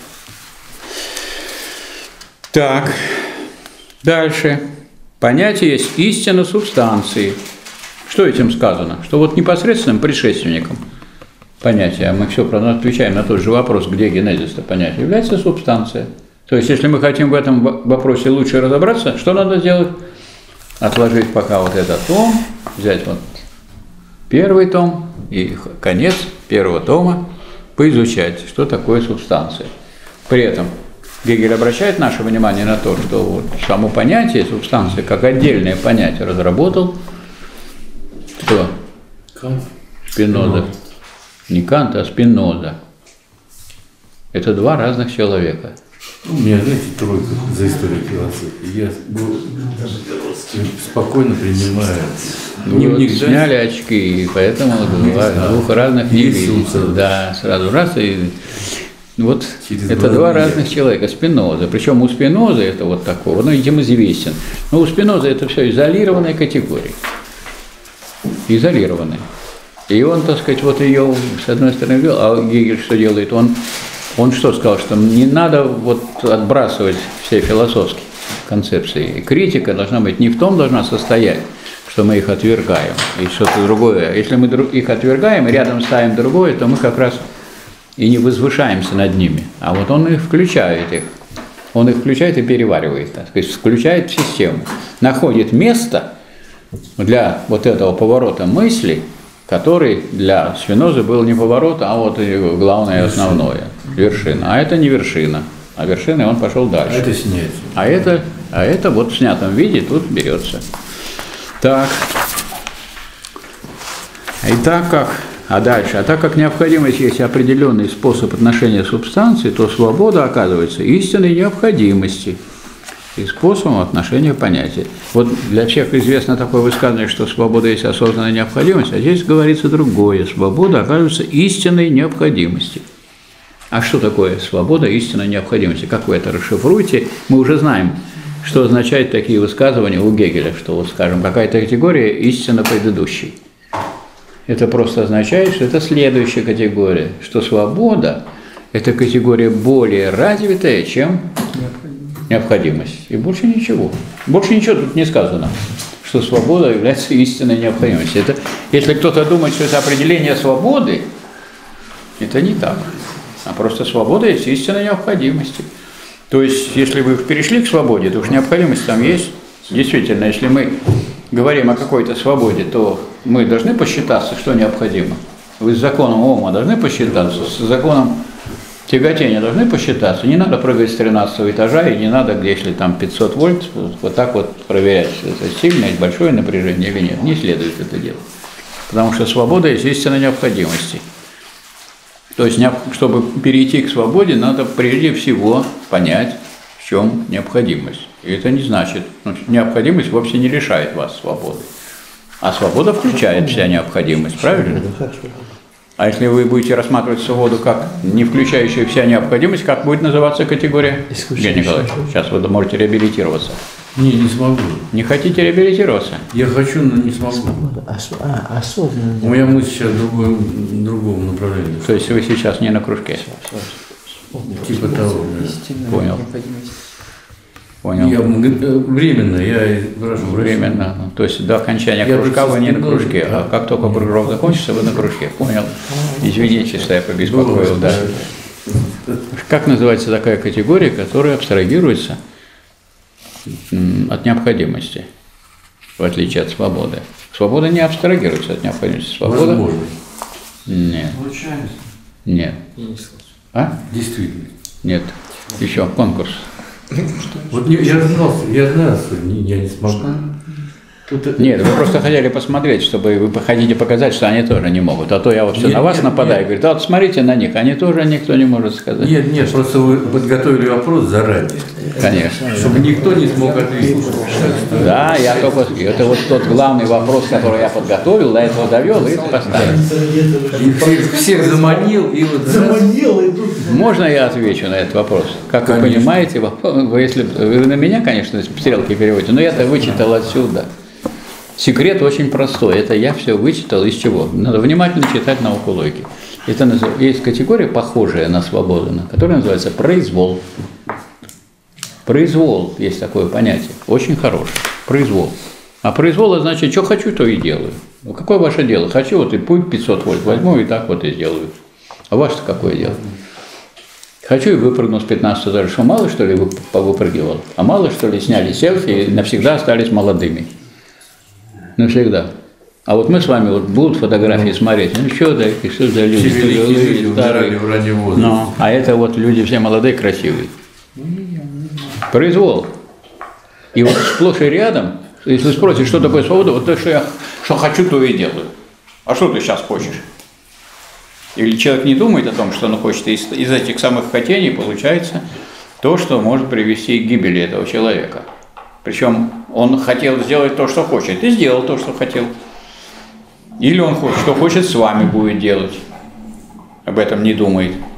Так, дальше. Понятие есть истина субстанции. Что этим сказано? Что вот непосредственным предшественником понятия, а мы все правда отвечаем на тот же вопрос, где генезис-то понятия, является субстанция. То есть, если мы хотим в этом вопросе лучше разобраться, что надо сделать? Отложить пока вот этот том, взять вот первый том и конец первого тома, поизучать, что такое субстанция. При этом Гегель обращает наше внимание на то, что вот само понятие субстанции как отдельное понятие разработал кто?
Кант.
Спиноза. Не Кант, а Спиноза. Это два разных человека.
У меня, знаете, тройка за историю философии. Я спокойно принимаю.
Вы вот сняли очки, и поэтому бывают двух разных невидимых. Да, сразу раз и Вот
Через
это
два
два
мира.
разных человека, Спиноза. Причем у Спинозы это вот такого, ну, этим известен. Но у Спинозы это все изолированные категории. Изолированные. И он, так сказать, вот ее, с одной стороны, вел, а Гегель что делает? Он, он что сказал, что не надо вот отбрасывать все философские концепции. И критика должна быть не в том, должна состоять, что мы их отвергаем, и что-то другое. Если мы их отвергаем и рядом ставим другое, то мы как раз и не возвышаемся над ними. А вот он их включает их. Он их включает и переваривает, так сказать, включает в систему. Находит место для вот этого поворота мысли, который для Спинозы был не поворот, а вот главное и основное. Вершина. А это не вершина. А вершиной он пошел дальше.
А это снять.
А это, а это вот в снятом виде тут берется. Так. И так как, а дальше, а так как необходимость есть определенный способ отношения субстанции, то свобода оказывается истинной необходимости и способом отношения понятия. Вот для всех известно такое высказывание, что свобода есть осознанная необходимость, а здесь говорится другое. Свобода оказывается истинной необходимости. А что такое свобода истинной необходимости? Как вы это расшифруете? Мы уже знаем, что означают такие высказывания у Гегеля, что, вот, скажем, какая-то категория истинно предыдущей. Это просто означает, что это следующая категория, что свобода – это категория более развитая, чем необходимость. И больше ничего. Больше ничего тут не сказано, что свобода является истинной необходимостью. Это, если кто-то думает, что это определение свободы, это не так. А просто свобода есть истинная необходимость. То есть, если вы перешли к свободе, то уж необходимость там есть. Действительно, если мы говорим о какой-то свободе, то мы должны посчитаться, что необходимо. Вы с законом Ома должны посчитаться, с законом тяготения должны посчитаться. Не надо прыгать с тринадцатого этажа, и не надо, если там пятьсот вольт, вот так вот проверять, это сильное, большое напряжение или нет. Не следует это делать. Потому что свобода есть истинная необходимость. То есть, чтобы перейти к свободе, надо прежде всего понять, в чем необходимость. И это не значит, ну, необходимость вовсе не лишает вас свободы. А свобода включает вся необходимость, правильно? А если вы будете рассматривать свободу как не включающую вся необходимость, как будет называться категория? Евгений Николаевич, сейчас вы можете реабилитироваться.
Не, не смогу.
Не хотите реабилитироваться?
Я хочу, но не смогу.
А, осознанно.
У меня мысль сейчас в другом, в другом направлении.
То есть вы сейчас не на кружке?
Типа того.
Понял. Понял.
Я, временно, я выражу.
Временно. Ну, то есть до окончания
Я
кружка вы не на
просто
кружке,
да.
а как только кружок закончится, вы на кружке. Понял. Извините, что я побеспокоил. Да. Как называется такая категория, которая абстрагируется от необходимости, в отличие от свободы? Свобода не абстрагируется от необходимости. Свобода?
Возможно.
Нет.
Случайно.
Нет.
Я не слышу.
А?
Действительно.
Нет. Еще конкурс.
Вот не, я знал, я знал, что не, я не смогу. Тут,
Нет, вы просто хотели посмотреть, чтобы вы хотите показать, что они тоже не могут. А то я вот все
Нет,
на вас
нет,
нападаю,
нет.
говорю, да вот смотрите на них, они тоже никто не может сказать.
Нет, нет, просто вы подготовили вопрос заранее,
Конечно.
чтобы никто не смог ответить.
Да, я только, это вот тот главный вопрос, который я подготовил, до этого довел и поставил.
И всех, всех заманил, и вот раз.
Можно я отвечу на этот вопрос? Как вы
Конечно.
понимаете, вы, если, вы на меня, конечно, стрелки переводите, но я-то вычитал отсюда. Секрет очень простой. Это я все вычитал из чего? Надо внимательно читать науку логики. Это назыв... Есть категория, похожая на свободу, которая называется произвол. Произвол, есть такое понятие, очень хорошее. Произвол. А произвол значит, что хочу, то и делаю. Ну, какое ваше дело? Хочу, вот и путь пятьсот вольт возьму и так вот и сделаю. А ваше-то какое дело? Хочу и выпрыгну с пятнадцатого этажа. Что, мало, что ли, повыпрыгивал? А мало, что ли, сняли селфи и навсегда остались молодыми? Навсегда. А вот мы с вами вот будут фотографии смотреть, ну что да, что за люди,
Все великие люди
старые,
умирали в раннем возрасте.
ну, а это вот люди все молодые, красивые. Произвол. И вот сплошь и рядом, если спросишь, что такое свобода, вот то, что я что хочу, то и делаю. А что ты сейчас хочешь? Или человек не думает о том, что он хочет, из, из этих самых хотений получается то, что может привести к гибели этого человека. Причем он хотел сделать то, что хочет, и сделал то, что хотел. Или он хочет, что хочет, с вами будет делать. Об этом не думает.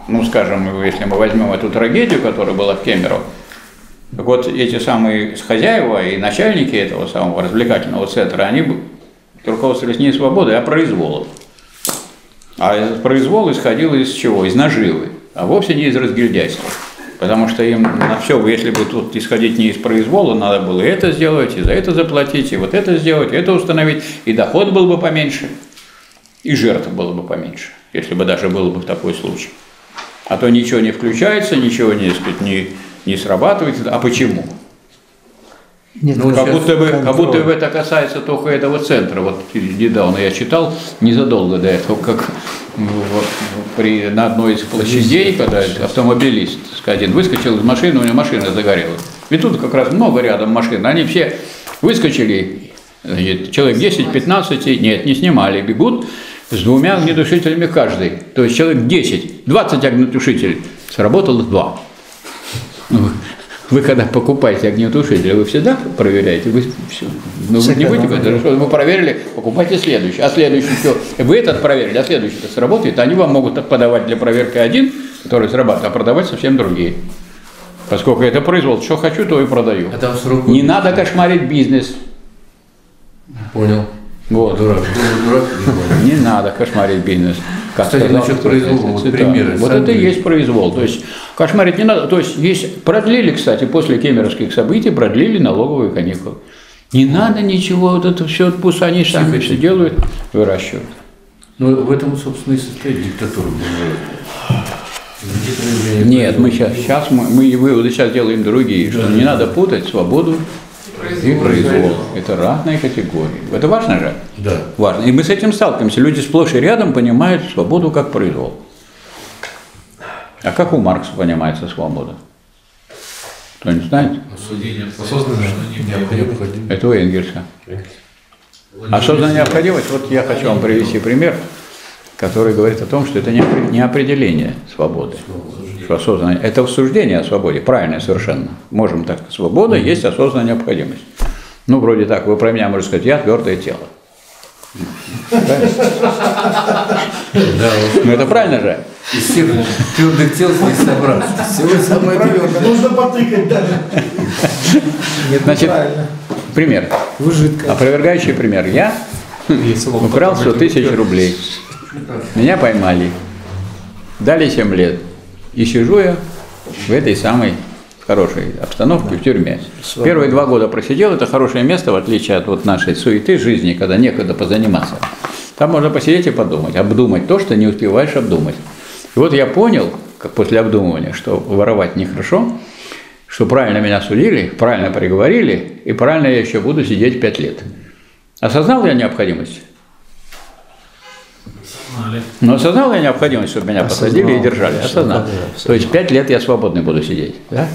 ну, скажем, если мы возьмем эту трагедию, которая была в Кемерово, так вот эти самые хозяева и начальники этого самого развлекательного центра, они руководствовались не свободой, а произволом. А этот произвол исходил из чего? Из наживы, а вовсе не из разгильдяйства. Потому что им на все, если бы тут исходить не из произвола, надо было это сделать, и за это заплатить, и вот это сделать, и это установить, и доход был бы поменьше, и жертв было бы поменьше, если бы даже был бы такой случай. А то ничего не включается, ничего не, сказать, не, не срабатывает. А почему?
Нет,
Ну, как, будто бы, как будто бы это касается только этого центра. Вот недавно я читал, незадолго до этого, как вот, при, на одной из площадей, когда автомобилист один выскочил из машины, у него машина загорелась. И тут как раз много рядом машин. Они все выскочили, значит, человек десять-пятнадцать, нет, не снимали, бегут с двумя огнетушителями каждый. То есть человек десять, двадцать огнетушителей, сработало два. Вы когда покупаете огнетушители, вы всегда проверяете, вы все. Ну, вы не будете говорить, вы проверили, покупайте следующий, а следующий все. Вы этот проверили, а следующий сработает, они вам могут подавать для проверки один, который срабатывает, а продавать совсем другие. Поскольку это произвол, что хочу, то и продаю.
А там срок...
Не надо кошмарить бизнес.
Понял.
Вот.
Дурак. Дурак не,
не надо кошмарить бизнес. Как
Кстати,
сказал,
насчет произвола, вот примеры.
Вот это и есть произвол. То есть кошмарить не надо. То есть, есть продлили, кстати, после кемеровских событий, продлили налоговые каникулы. Не надо ничего, вот это все, пусть они сами все делают, выращивают.
Ну, в этом, собственно, и состоит диктатура.
Нет, мы сейчас, сейчас мы, мы выводы сейчас делаем другие, что не надо путать свободу и произвол. Это разные категории. Это важно же?
Да.
Важно. И мы с этим сталкиваемся. Люди сплошь и рядом понимают свободу как произвол. А как у Маркса понимается свобода? Кто-нибудь знает?
Осознанная необходимость.
Это у Энгельса. Осознанная необходимость. Вот я хочу вам привести пример, который говорит о том, что это не определение свободы. Что осознанное, это суждение о свободе, правильное совершенно. Можем так сказать, свобода есть осознанная необходимость. Ну, вроде так, вы про меня можете сказать, я твердое тело. Ну, это правильно же?
Из всех твердых тел не собраться. Всего самое твердое.
Нужно потыкать даже.
Значит, пример. Опровергающий пример. Я украл сто тысяч рублей. Меня поймали. Дали семь лет. И сижу я в этой самой хорошей обстановке в тюрьме. Первые два года просидел, это хорошее место, в отличие от вот нашей суеты жизни, когда некогда позаниматься. Там можно посидеть и подумать, обдумать то, что не успеваешь обдумать. И вот я понял, как после обдумывания, что воровать нехорошо, что правильно меня судили, правильно приговорили, и правильно я еще буду сидеть пять лет. Осознал я необходимость? Но осознал я необходимость, чтобы меня осознал, посадили и держали? Осознал. Да, то есть пять лет я свободный буду сидеть. Да?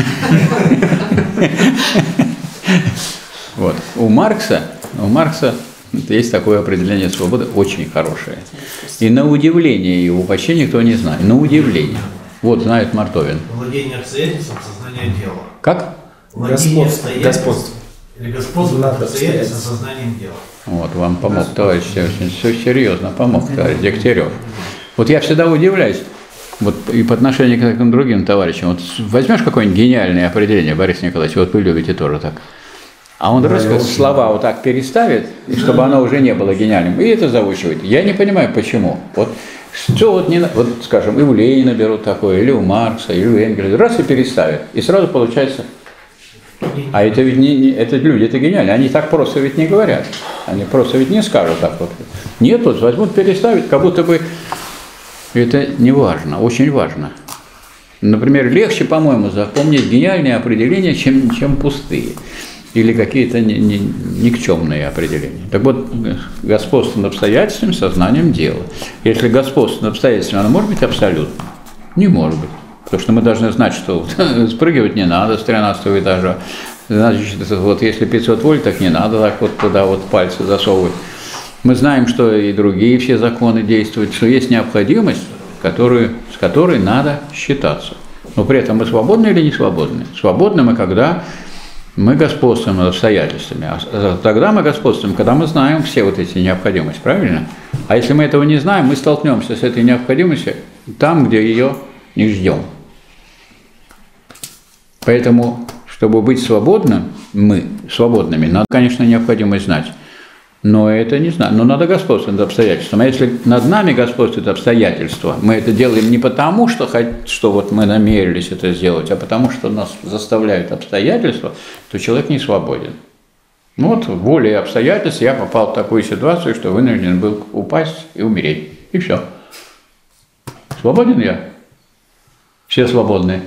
Вот. У Маркса, у Маркса есть такое определение свободы, очень хорошее. И на удивление его почти никто не знает. На удивление. Вот знает Мартовин.
Владение обстоятельством сознания дела.
Как?
Владение обстоятельством. Или господство обстоятельством сознанием дела.
Вот, вам помог, товарищ, очень все серьезно помог, товарищ Дегтярев. Вот я всегда удивляюсь, вот и по отношению к таким другим товарищам, вот возьмешь какое-нибудь гениальное определение, Борис Николаевич, вот вы любите тоже так, а он раз слова вот так переставит, чтобы оно уже не было гениальным, и это заучивает. Я не понимаю, почему. Вот что вот, не, вот скажем, и у Ленина берут такое, или у Маркса, или у Энгельса, раз и переставят, и сразу получается... А это ведь не, не это люди, это гениально. Они так просто ведь не говорят. Они просто ведь не скажут так вот. Нет, вот возьмут, переставить, как будто бы это не важно, очень важно. Например, легче, по-моему, запомнить гениальные определения, чем, чем пустые. Или какие-то не, не, никчемные определения. Так вот, господство над обстоятельствами, сознанием дела. Если господство над обстоятельствами, оно может быть абсолютно? Не может быть. Потому что мы должны знать, что спрыгивать не надо с тринадцатого этажа. Значит, вот если пятьсот вольт, так не надо так вот туда вот пальцы засовывать. Мы знаем, что и другие все законы действуют, что есть необходимость, которую, с которой надо считаться. Но при этом мы свободны или не свободны? Свободны мы, когда мы господствуем над обстоятельствами. А тогда мы господствуем, когда мы знаем все вот эти необходимости, правильно? А если мы этого не знаем, мы столкнемся с этой необходимостью там, где ее не ждем. Поэтому, чтобы быть свободным, мы свободными, надо, конечно, необходимость знать. Но это не знаю. Но надо господствовать над обстоятельствами. А если над нами господствует обстоятельства, мы это делаем не потому, что, что вот мы намерились это сделать, а потому, что нас заставляют обстоятельства, то человек не свободен. Ну вот, волей обстоятельств я попал в такую ситуацию, что вынужден был упасть и умереть. И все. Свободен я? Все свободны.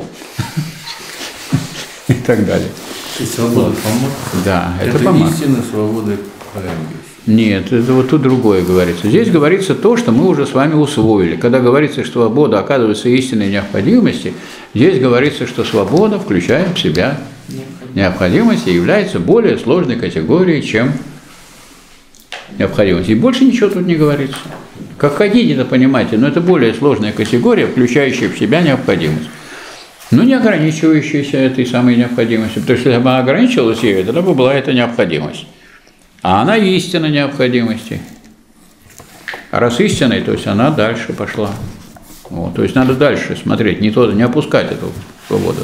И так далее.
И свобода помог?
Да, это,
это
помог.
истинная свобода.
Нет, это вот тут другое говорится. Здесь говорится то, что мы уже с вами усвоили. Когда говорится, что свобода оказывается истинной необходимости, здесь говорится, что свобода включает в себя необходимость и является более сложной категорией, чем необходимость. И больше ничего тут не говорится. Как хотите, это понимаете, но это более сложная категория, включающая в себя необходимость. Но не ограничивающаяся этой самой необходимостью. Потому что если бы она ограничивалась ею, тогда бы была эта необходимость. А она истина необходимости. А раз истинной, то есть она дальше пошла. Вот, то есть надо дальше смотреть, не, то, не опускать эту свободу.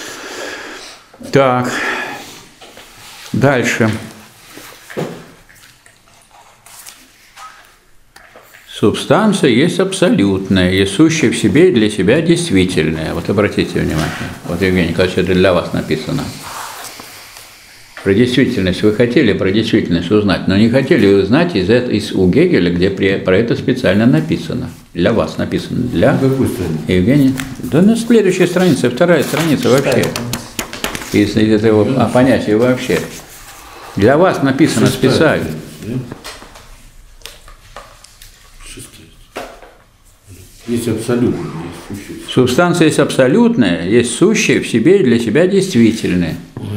Так, дальше. Субстанция есть абсолютная, есть сущая в себе и для себя действительная. Вот обратите внимание. Вот, Евгений Николаевич, это для вас написано. Про действительность вы хотели про действительность узнать, но не хотели узнать из, из у Гегеля, где при, про это специально написано. Для вас написано. Для Евгения. Да на следующей странице, вторая страница вообще. Из этого понятия вообще. Для вас написано специально.
Есть абсолютное, есть сущее.
Субстанция есть абсолютная, есть сущее в себе и для себя действительное.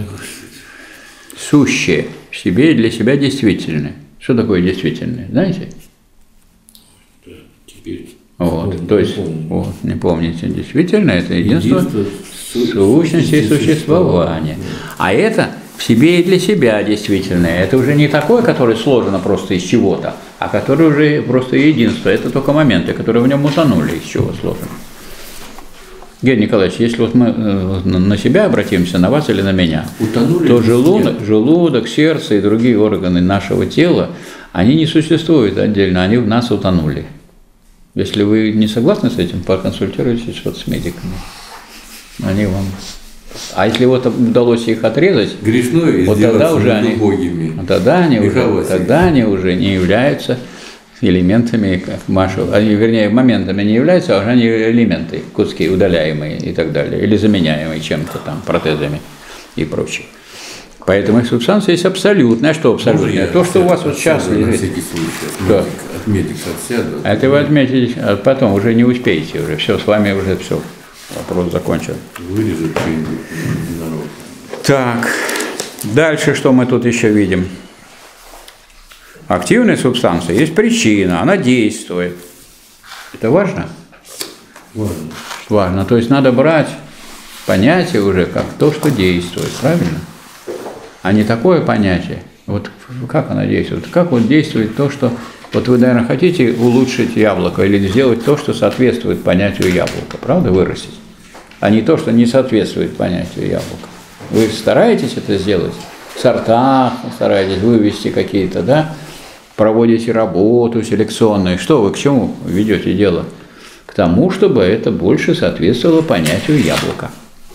Сущее в себе и для себя действительное. Что такое действительное? Знаете?
Да, теперь.
Вот,
помню,
то есть,
не, помню.
вот, не помните, действительно, это единство,
единство
сущности и существования. А это в себе и для себя действительное. Это уже не такое, которое сложено просто из чего-то, а которое уже просто единство. Это только моменты, которые в нем утонули, из чего сложено. Георгий Николаевич, если вот мы на себя обратимся, на вас или на меня, утонули, то желудок, желудок, сердце и другие органы нашего тела, они не существуют отдельно, они в нас утонули. Если вы не согласны с этим, проконсультируйтесь вот с медиками. Они вам... А если вот удалось их отрезать,
грешно
вот тогда уже они, тогда они уже, тогда они уже не являются элементами, Маша, они, вернее, моментами не являются, а уже они элементы, куски удаляемые и так далее, или заменяемые чем-то там, протезами и прочее. Поэтому субстанция есть абсолютная. Что абсолютная? То, что у вас вот сейчас лежит. Да.
Отметик отсяду.
Это вы отметите, а потом уже не успеете, уже все, с вами уже все, вопрос закончен.
Вырежут что-нибудь народ.
Так, дальше что мы тут еще видим? Активная субстанция есть причина, она действует. Это важно?
Важно.
Важно. То есть надо брать понятие уже как то, что действует, правильно? А не такое понятие. Вот как она действует? Как вот действует то, что... Вот вы, наверное, хотите улучшить яблоко или сделать то, что соответствует понятию яблока, правда, вырастить? А не то, что не соответствует понятию яблока. Вы стараетесь это сделать? Сорта стараетесь вывести какие-то, да? Проводите работу селекционную. Что вы к чему ведете дело? К тому, чтобы это больше соответствовало понятию яблока.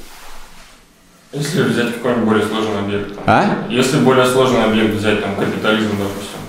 Если взять какой-нибудь более сложный объект, там,
а?
Если более сложный объект взять, там, капитализм, допустим.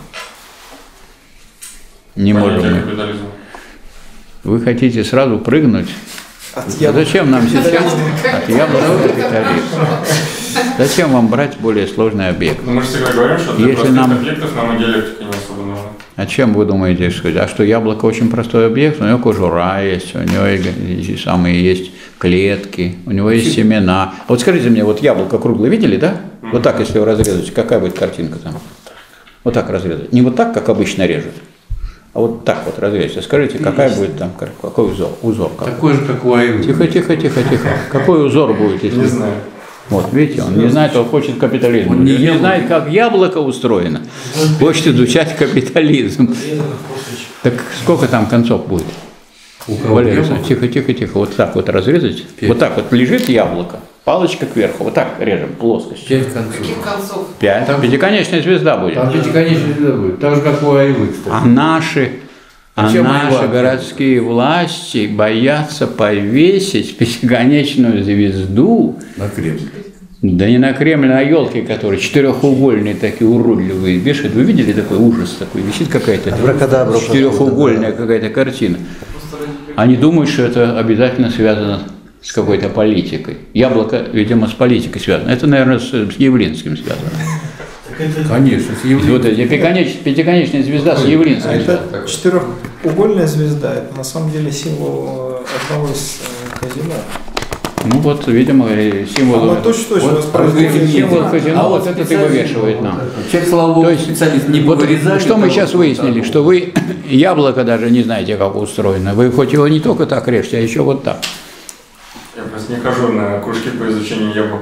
Не можем мы.
Капитализм.
Вы хотите сразу прыгнуть? Зачем нам сейчас от яблока капитализм? Зачем вам брать более сложный объект?
Ну, мы же всегда говорим, что для
Если
простых
нам...
объектов нам и диалектика не особо нужна.
А чем вы думаете, что? А что яблоко очень простой объект, у него кожура есть, у него и самые есть клетки, у него есть семена. Вот скажите мне, вот яблоко круглое видели, да? Mm-hmm. Вот так, если его разрезать, какая будет картинка там? Вот так разрезать. Не вот так, как обычно режут, а вот так вот разрезать. Скажите, какая будет там, какой узор? узор какой?
Такой же, как у Аюбы.
Тихо, тихо, тихо, тихо. Какой узор будет, если...
Не знаю.
Вот, видите, он не знает, он хочет капитализм. Он не, не знает, как яблоко устроено. Хочет изучать капитализм. Так сколько там концов будет? Валерий Александрович, тихо, тихо, тихо. Вот так вот разрезать.
Пять.
Вот так вот лежит яблоко, палочка кверху. Вот так режем плоскостью.
Пять концов.
Каких концов?
Пять.
Там-
Пятиконечная звезда будет.
Там пятиконечная звезда будет. Так же, как у Айвы, кстати.
А наши, а
чем
наши
Айва?
городские власти боятся повесить пятиконечную звезду.
На Кремль.
Да не на Кремль, а на елки, которые четырехугольные, такие уродливые вешают. Вы видели такой ужас такой? Висит какая-то
Абракадабра.
четырехугольная какая-то картина. Они думают, что это обязательно связано с какой-то политикой. Яблоко, видимо, с политикой связано. Это, наверное, с, с Явлинским связано.
Так это
Конечно, с
И вот
Явлением.
эта пятиконеч- пятиконечная звезда с
А
Явлинским связана.
это четырехугольная звезда, это на самом деле символ э, одного из э, казино.
Ну вот, видимо, и символ.
Оно точно-точно
Вот
воспроизводит.
разговор-
Символ казино,
А
вот
вот
это и
специалист-
вывешивает нам.
Человек, слава богу,
То есть,
специалист не
вот
повырезали
что мы
того,
сейчас выяснили,
там.
что вы яблоко даже не знаете, как устроено. Вы хоть его не только так режете, а еще вот так.
Я просто не хожу на кружки по изучению яблок.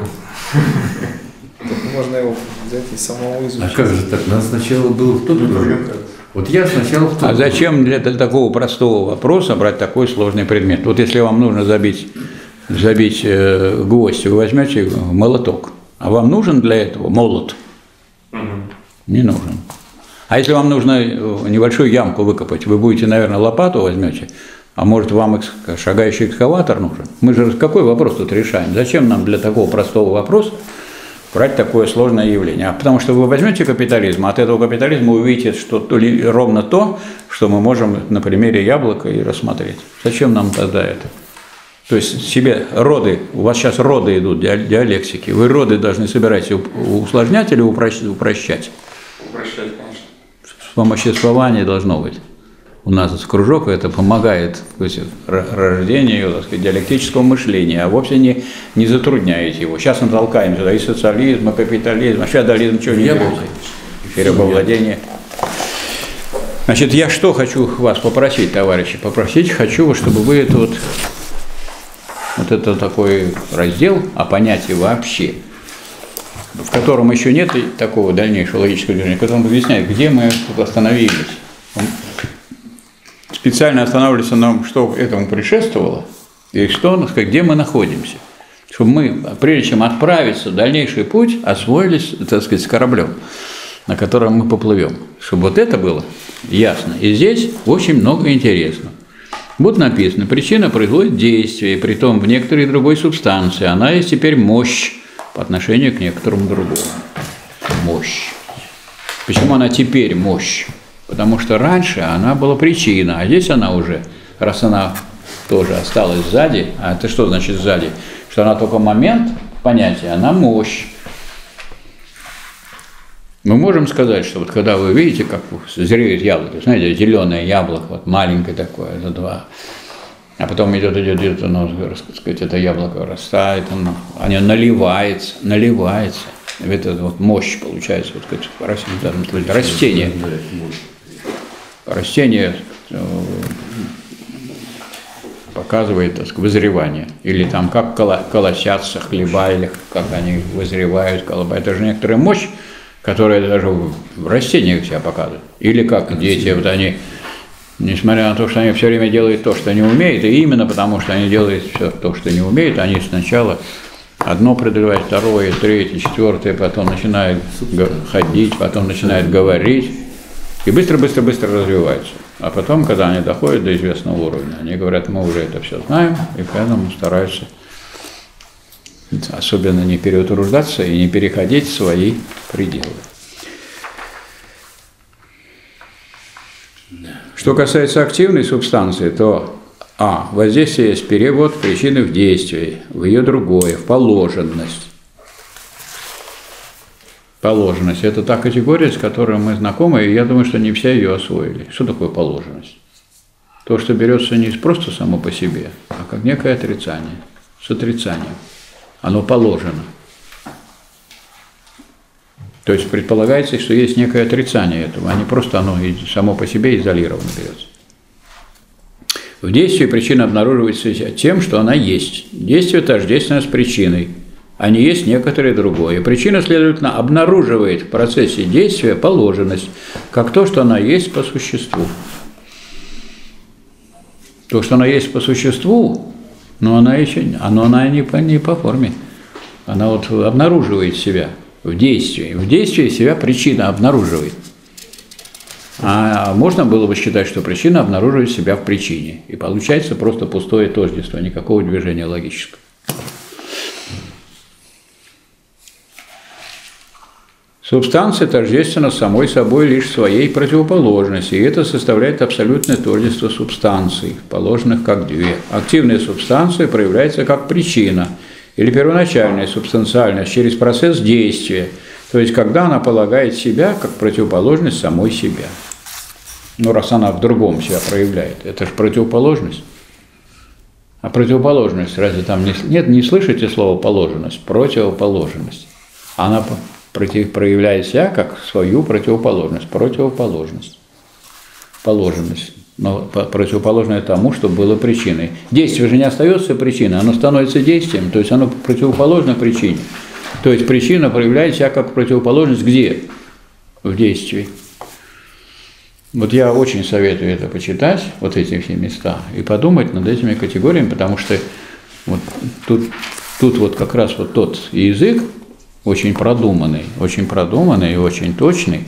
Так можно его взять и самого
А
изучить.
как же так? Надо сначала было в тот кружок. Вот я сначала в тот
А зачем для т- такого простого вопроса брать такой сложный предмет? Вот если вам нужно забить, забить э, гвоздь, вы возьмете молоток. А вам нужен для этого молот?
Мгм.
Не нужен. А если вам нужно э, небольшую ямку выкопать, вы будете, наверное, лопату возьмете, а может вам экс- шагающий экскаватор нужен? Мы же какой вопрос тут решаем? Зачем нам для такого простого вопроса брать такое сложное явление? А потому что вы возьмете капитализм, а от этого капитализма увидите, что то ли- ровно то, что мы можем на примере яблока и рассмотреть. Зачем нам тогда это? То есть себе роды, у вас сейчас роды идут, диа- диалектики, вы роды должны собирать у- усложнять или упрощ- упрощать?
Упрощать, конечно.
Вспомоществование должно быть. У нас кружок, это помогает, то есть, р- рождению, так сказать, диалектического мышления, а вовсе не, не затрудняете его. Сейчас мы толкаем сюда и социализм, и капитализм, а феодализм чего не
Я
берете? И рабовладение. Значит, я что хочу вас попросить, товарищи? Попросить хочу, чтобы вы это вот, вот это такой раздел о понятии вообще, в котором еще нет такого дальнейшего логического движения, в котором объясняет, где мы тут остановились. Он специально останавливается нам, что этому предшествовало, и что, так сказать, где мы находимся. Чтобы мы, прежде чем отправиться в дальнейший путь, освоились, так сказать, с кораблем, на котором мы поплывем. Чтобы вот это было ясно. И здесь очень много интересного. Вот написано, причина производит действие, притом в некоторой другой субстанции. Она есть теперь мощь по отношению к некоторому другому. Мощь. Почему она теперь мощь? Потому что раньше она была причина, а здесь она уже, раз она тоже осталась сзади, а это что значит сзади? Что она только момент понятия, она мощь. Мы можем сказать, что вот когда вы видите, как зреют яблоки, знаете, зеленое яблоко, вот маленькое такое, это два, а потом идет, идет, идет, оно, так сказать, это яблоко растает, оно, оно наливается, наливается. Это вот мощь получается, вот, как в данном случае, растение. Растение э, показывает, так сказать, вызревание. Или там как коло- колосятся хлеба, или как они вызревают, колоба. Это же некоторая мощь, которая даже в растениях себя показывает. Или как дети, вот они, несмотря на то, что они все время делают то, что они умеют, и именно потому, что они делают все то, что не умеют, они сначала одно преодолевают, второе, третье, четвертое, потом начинают г- ходить, потом начинают говорить, и быстро-быстро-быстро развиваются. А потом, когда они доходят до известного уровня, они говорят, мы уже это все знаем, и поэтому стараются особенно не переутруждаться и не переходить в свои пределы. Что касается активной субстанции, то а. Воздействие есть перевод причины в действие, в ее другое, в положенность. Положенность – это та категория, с которой мы знакомы, и я думаю, что не все ее освоили. Что такое положенность? То, что берется не просто само по себе, а как некое отрицание, с отрицанием. Оно положено. То есть предполагается, что есть некое отрицание этого, а не просто оно само по себе изолированно берется. В действии причина обнаруживается тем, что она есть. Действие тождественно с причиной, а не есть некоторое другое. Причина, следовательно, обнаруживает в процессе действия положенность, как то, что она есть по существу. То, что она есть по существу, но она еще но она не по, не по форме. Она вот обнаруживает себя в действии. В действии себя причина обнаруживает. А можно было бы считать, что причина обнаруживает себя в причине. И получается просто пустое тождество, никакого движения логического. Субстанция тождественна самой собой лишь своей противоположности, и это составляет абсолютное тождество субстанций, положенных как две. Активная субстанция проявляется как причина или первоначальная субстанциальность через процесс действия, то есть когда она полагает себя как противоположность самой себя. Ну, раз она в другом себя проявляет, это же противоположность. А противоположность, разве там не, нет, не слышите слово положенность? Противоположность. Она против, проявляет себя как свою противоположность. Противоположность. Положенность. Но противоположное тому, что было причиной. Действие же не остается причиной, оно становится действием, то есть оно противоположно причине. То есть причина проявляет себя как противоположность где? В действии. Вот я очень советую это почитать, вот эти все места, и подумать над этими категориями, потому что вот тут, тут вот как раз вот тот язык, очень продуманный, очень продуманный и очень точный,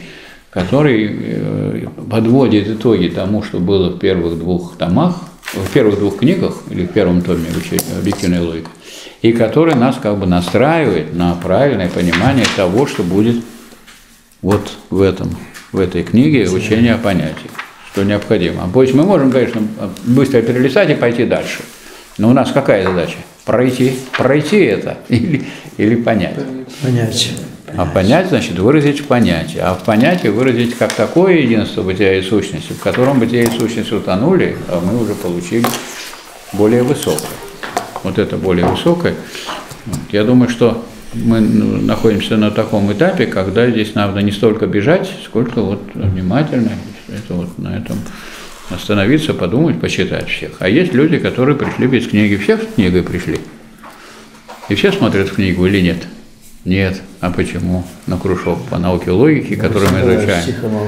который подводит итоги тому, что было в первых двух томах, в первых двух книгах, или в первом томе «Объективная логика», и который нас как бы настраивает на правильное понимание того, что будет вот в этом, в этой книге учение о понятиях, что необходимо. То есть мы можем, конечно, быстро перелистать и пойти дальше, но у нас какая задача? Пройти, пройти это или, или понять?
Понять.
А понять, значит, выразить в понятии. А в понятии выразить как такое единство бытия и сущности, в котором бытие и сущность утонули, а мы уже получили более высокое. Вот это более высокое. Я думаю, что мы находимся на таком этапе, когда здесь надо не столько бежать, сколько вот внимательно это вот на этом остановиться, подумать, почитать всех. А есть люди, которые пришли без книги. Все с книгой пришли. И все смотрят в книгу или нет? Нет. А почему? На кружок по науке логики, который мы изучаем.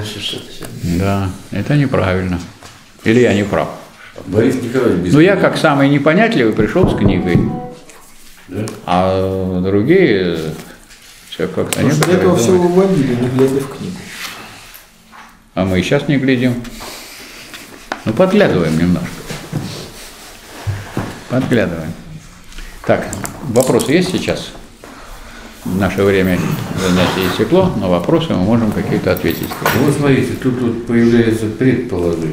Да, это неправильно. Или я не прав?
Борис Николаевич без
Ну, я как самый непонятливый пришел с книгой.
Да?
А другие все как-то
Потому что этого все выводили, не глядя в книгу.
А мы и сейчас не глядим. Ну, подглядываем немножко. Подглядываем. Так, вопросы есть сейчас? В наше время занятие истекло, но вопросы мы можем какие-то ответить.
Ну, вот смотрите, тут вот появляется предположение.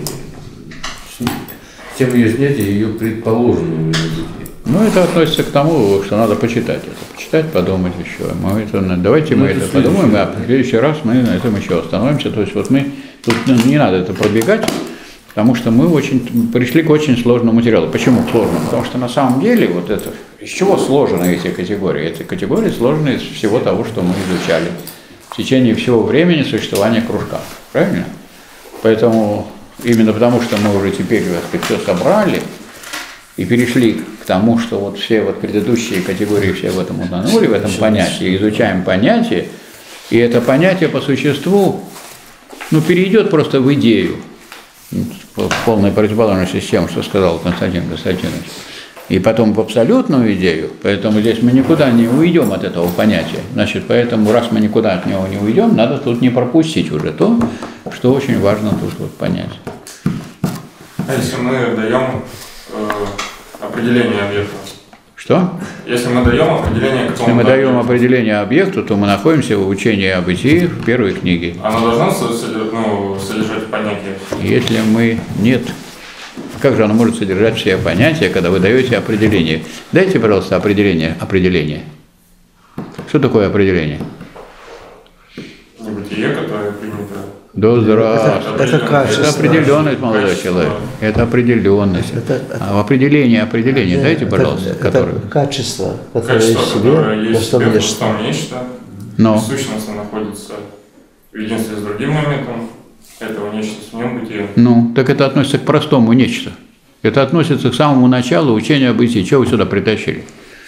Тем ее снятия ее предположенного бытия.
Ну, это относится к тому, что надо почитать это. Почитать, подумать еще. Мы это, давайте ну, мы это, это подумаем, а в следующий раз мы на этом еще остановимся. То есть вот мы, тут не надо это пробегать, потому что мы очень, пришли к очень сложному материалу. Почему к сложному? Потому что на самом деле вот это, из чего сложены эти категории? Эти категории сложены из всего того, что мы изучали в течение всего времени существования кружка. Правильно? Поэтому, именно потому что мы уже теперь все собрали и перешли к тому, что вот все вот предыдущие категории все в этом утонули, в этом понятии, изучаем понятие, и это понятие по существу, ну, перейдет просто в идею, в полной противоположности с тем, что сказал Константин Константинович, и потом в абсолютную идею, поэтому здесь мы никуда не уйдем от этого понятия. Значит, поэтому раз мы никуда от него не уйдем, надо тут не пропустить уже то, что очень важно тут вот понять.
А если мы даем э, определение объекта?
Что?
Если мы даем определение какому-то
Если мы даем
объекту,
определение объекту, то мы находимся в учении о бытии в первой книге.
оно должно содержать, ну, содержать понятие?
Если мы... Нет. Как же оно может содержать все понятия, когда вы даете определение? Дайте, пожалуйста, определение. Определение. Что такое определение?
Небытие, которое принято.
Да здравствуйте.
Это, это качество.
Это определенность, молодой
Качество.
человек. Это определенность.
Это-
А определение, определение, дайте,
Это-
пожалуйста,
это,
которое.
качество, которое
Качество,
в
которое
себе
есть в себе в
доставляешь.
пустом нечто,
Но.
сущностно находится в единстве с другим моментом этого нечто в нем бытие.
Ну, так это относится к простому нечто. Это относится к самому началу учения о бытии. Чего вы сюда притащили?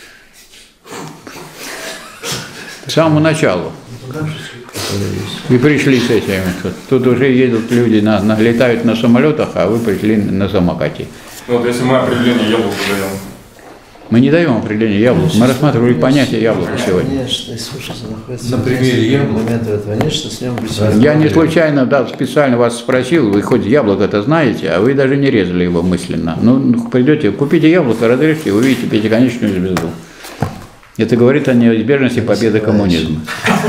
К самому началу. И пришли с этим. Тут уже едут люди, на, на, летают на самолетах, а вы пришли на самокате.
Ну вот если мы определение яблока даем.
Мы не даем определение яблок, мы рассматривали понятие яблока сегодня.
Конечно, Иисус находится
На примере яблока.
момента этого, конечно, с ним бытия.
Я не случайно, да, специально вас спросил, вы хоть яблоко-то знаете, а вы даже не резали его мысленно. Ну, придете, купите яблоко, разрежьте, увидите пятиконечную звезду. Это говорит о неизбежности победы коммунизма.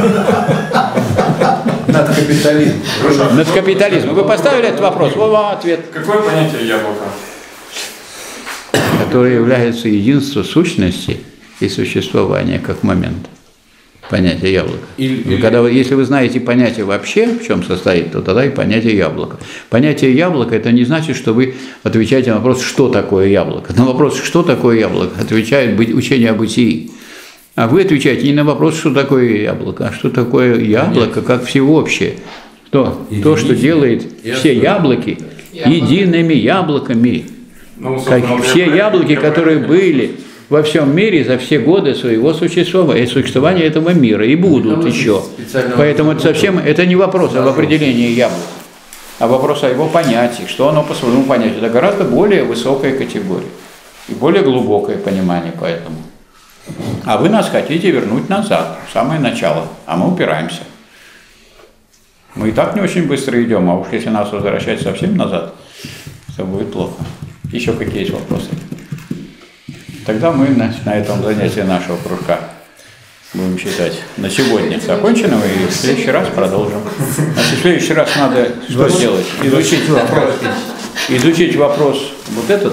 Над капитализмом.
Над капитализмом. Вы поставили этот вопрос? Вот вам ответ.
Какое понятие яблока?
Которое является единством сущности и существования как момент. Понятие яблока.
Или-
Когда вы, если вы знаете понятие вообще, в чем состоит, то тогда и понятие яблока. Понятие яблока – это не значит, что вы отвечаете на вопрос, что такое яблоко. На вопрос, что такое яблоко, отвечает учение о бытии. А вы отвечаете не на вопрос, что такое яблоко, а что такое яблоко, как всеобщее. То, то что делает все яблоки едиными яблоками.
Ну,
Как
собственно, вот
все
я-
яблоки,
я-
которые были во всем мире за все годы своего существования, существования этого мира и будут
Там
еще.
специально
Поэтому это совсем это не вопрос об определении яблока, а вопрос о его понятии, что оно по своему понятию. Это гораздо более высокая категория и более глубокое понимание поэтому. А вы нас хотите вернуть назад, в самое начало, а мы упираемся. Мы и так не очень быстро идем, а уж если нас возвращать совсем назад, то будет плохо. Еще какие есть вопросы? Тогда мы на, на этом занятии нашего кружка будем считать на сегодня законченным и в следующий раз продолжим. Значит, в следующий раз надо что сделать? Изучить вопрос. Изучить вопрос вот этот.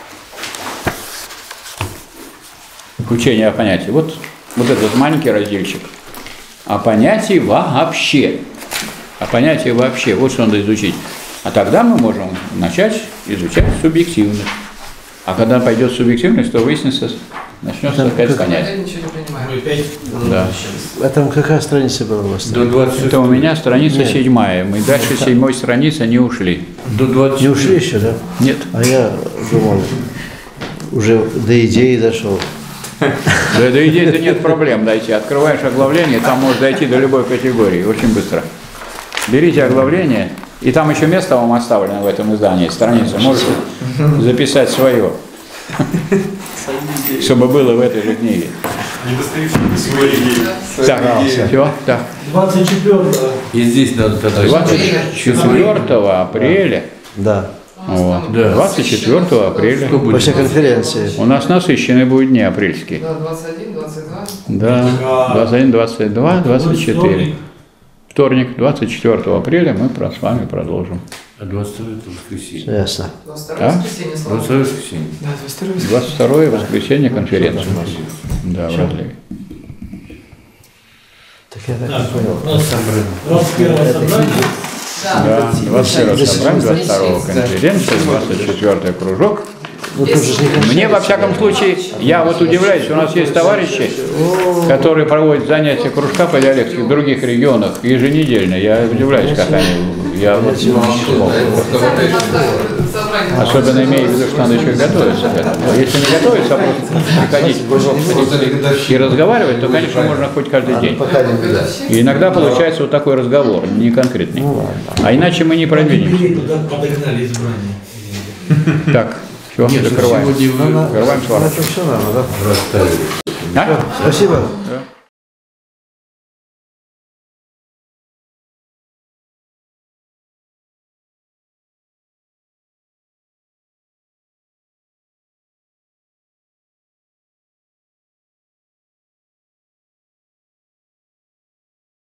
Учение о понятии. Вот, вот этот маленький разделчик. О понятии вообще. О понятии вообще. Вот что надо изучить. А тогда мы можем начать изучать субъективность. А когда пойдет субъективность, то выяснится, начнется опять понятие.
Я ничего не понимаю.
Мы опять
Да.
А там какая страница была у вас?
До двадцать
Это у меня страница
Нет.
седьмая. Мы дальше седьмой страницы не ушли.
До двадцать
Не ушли еще, да?
Нет.
А я думал, уже до идеи дошел.
Да, до идеи-то нет проблем дойти. Открываешь оглавление, там можешь дойти до любой категории очень быстро. Берите оглавление, и там еще место вам оставлено в этом издании, страница. Можете записать свое, чтобы было в этой же книге.
Свои идеи.
Так, все, так.
двадцать четвёртого.
И здесь надо тогда...
двадцать четвёртого апреля.
Да.
Вот, двадцать четвёртого апреля.
По всей конференции.
У нас насыщенные будут дни апрельские.
Да, двадцать один, двадцать два.
Да, двадцать один, двадцать два, двадцать четыре. Вторник, двадцать четвёртого апреля мы про- с вами продолжим.
А двадцать второе это воскресенье.
Ясно.
двадцать второе
А?
воскресенье, слава
двадцать второе воскресенье.
Да, двадцать второе.
двадцать второе воскресенье конференция. Да, в Разливе.
Так я так не понял.
У нас двадцать первое собрание.
Да.
Да, двадцать первое собрание, двадцать второго конференция, двадцать четвёртый кружок.
Ну, тут же не кончается.
Мне, во всяком случае, я вот удивляюсь, у нас есть товарищи, которые проводят занятия кружка по диалектике в других регионах еженедельно. Я удивляюсь, как они... Я вот не могу.
Собрание.
Особенно имея в виду, что надо еще и готовиться к этому. А если не готовиться, а просто приходить в кружок и разговаривать, то, конечно, можно хоть каждый день.
Пока не видно.
И иногда получается вот такой разговор, не конкретный. А иначе мы не продвинемся.
Туда подогнали избрание.
Так, все,
Нет,
закрываем.
сегодня вы
Закрываем
На
сварку.
этом все надо, да?
расставили.
А?
Спасибо.
Да.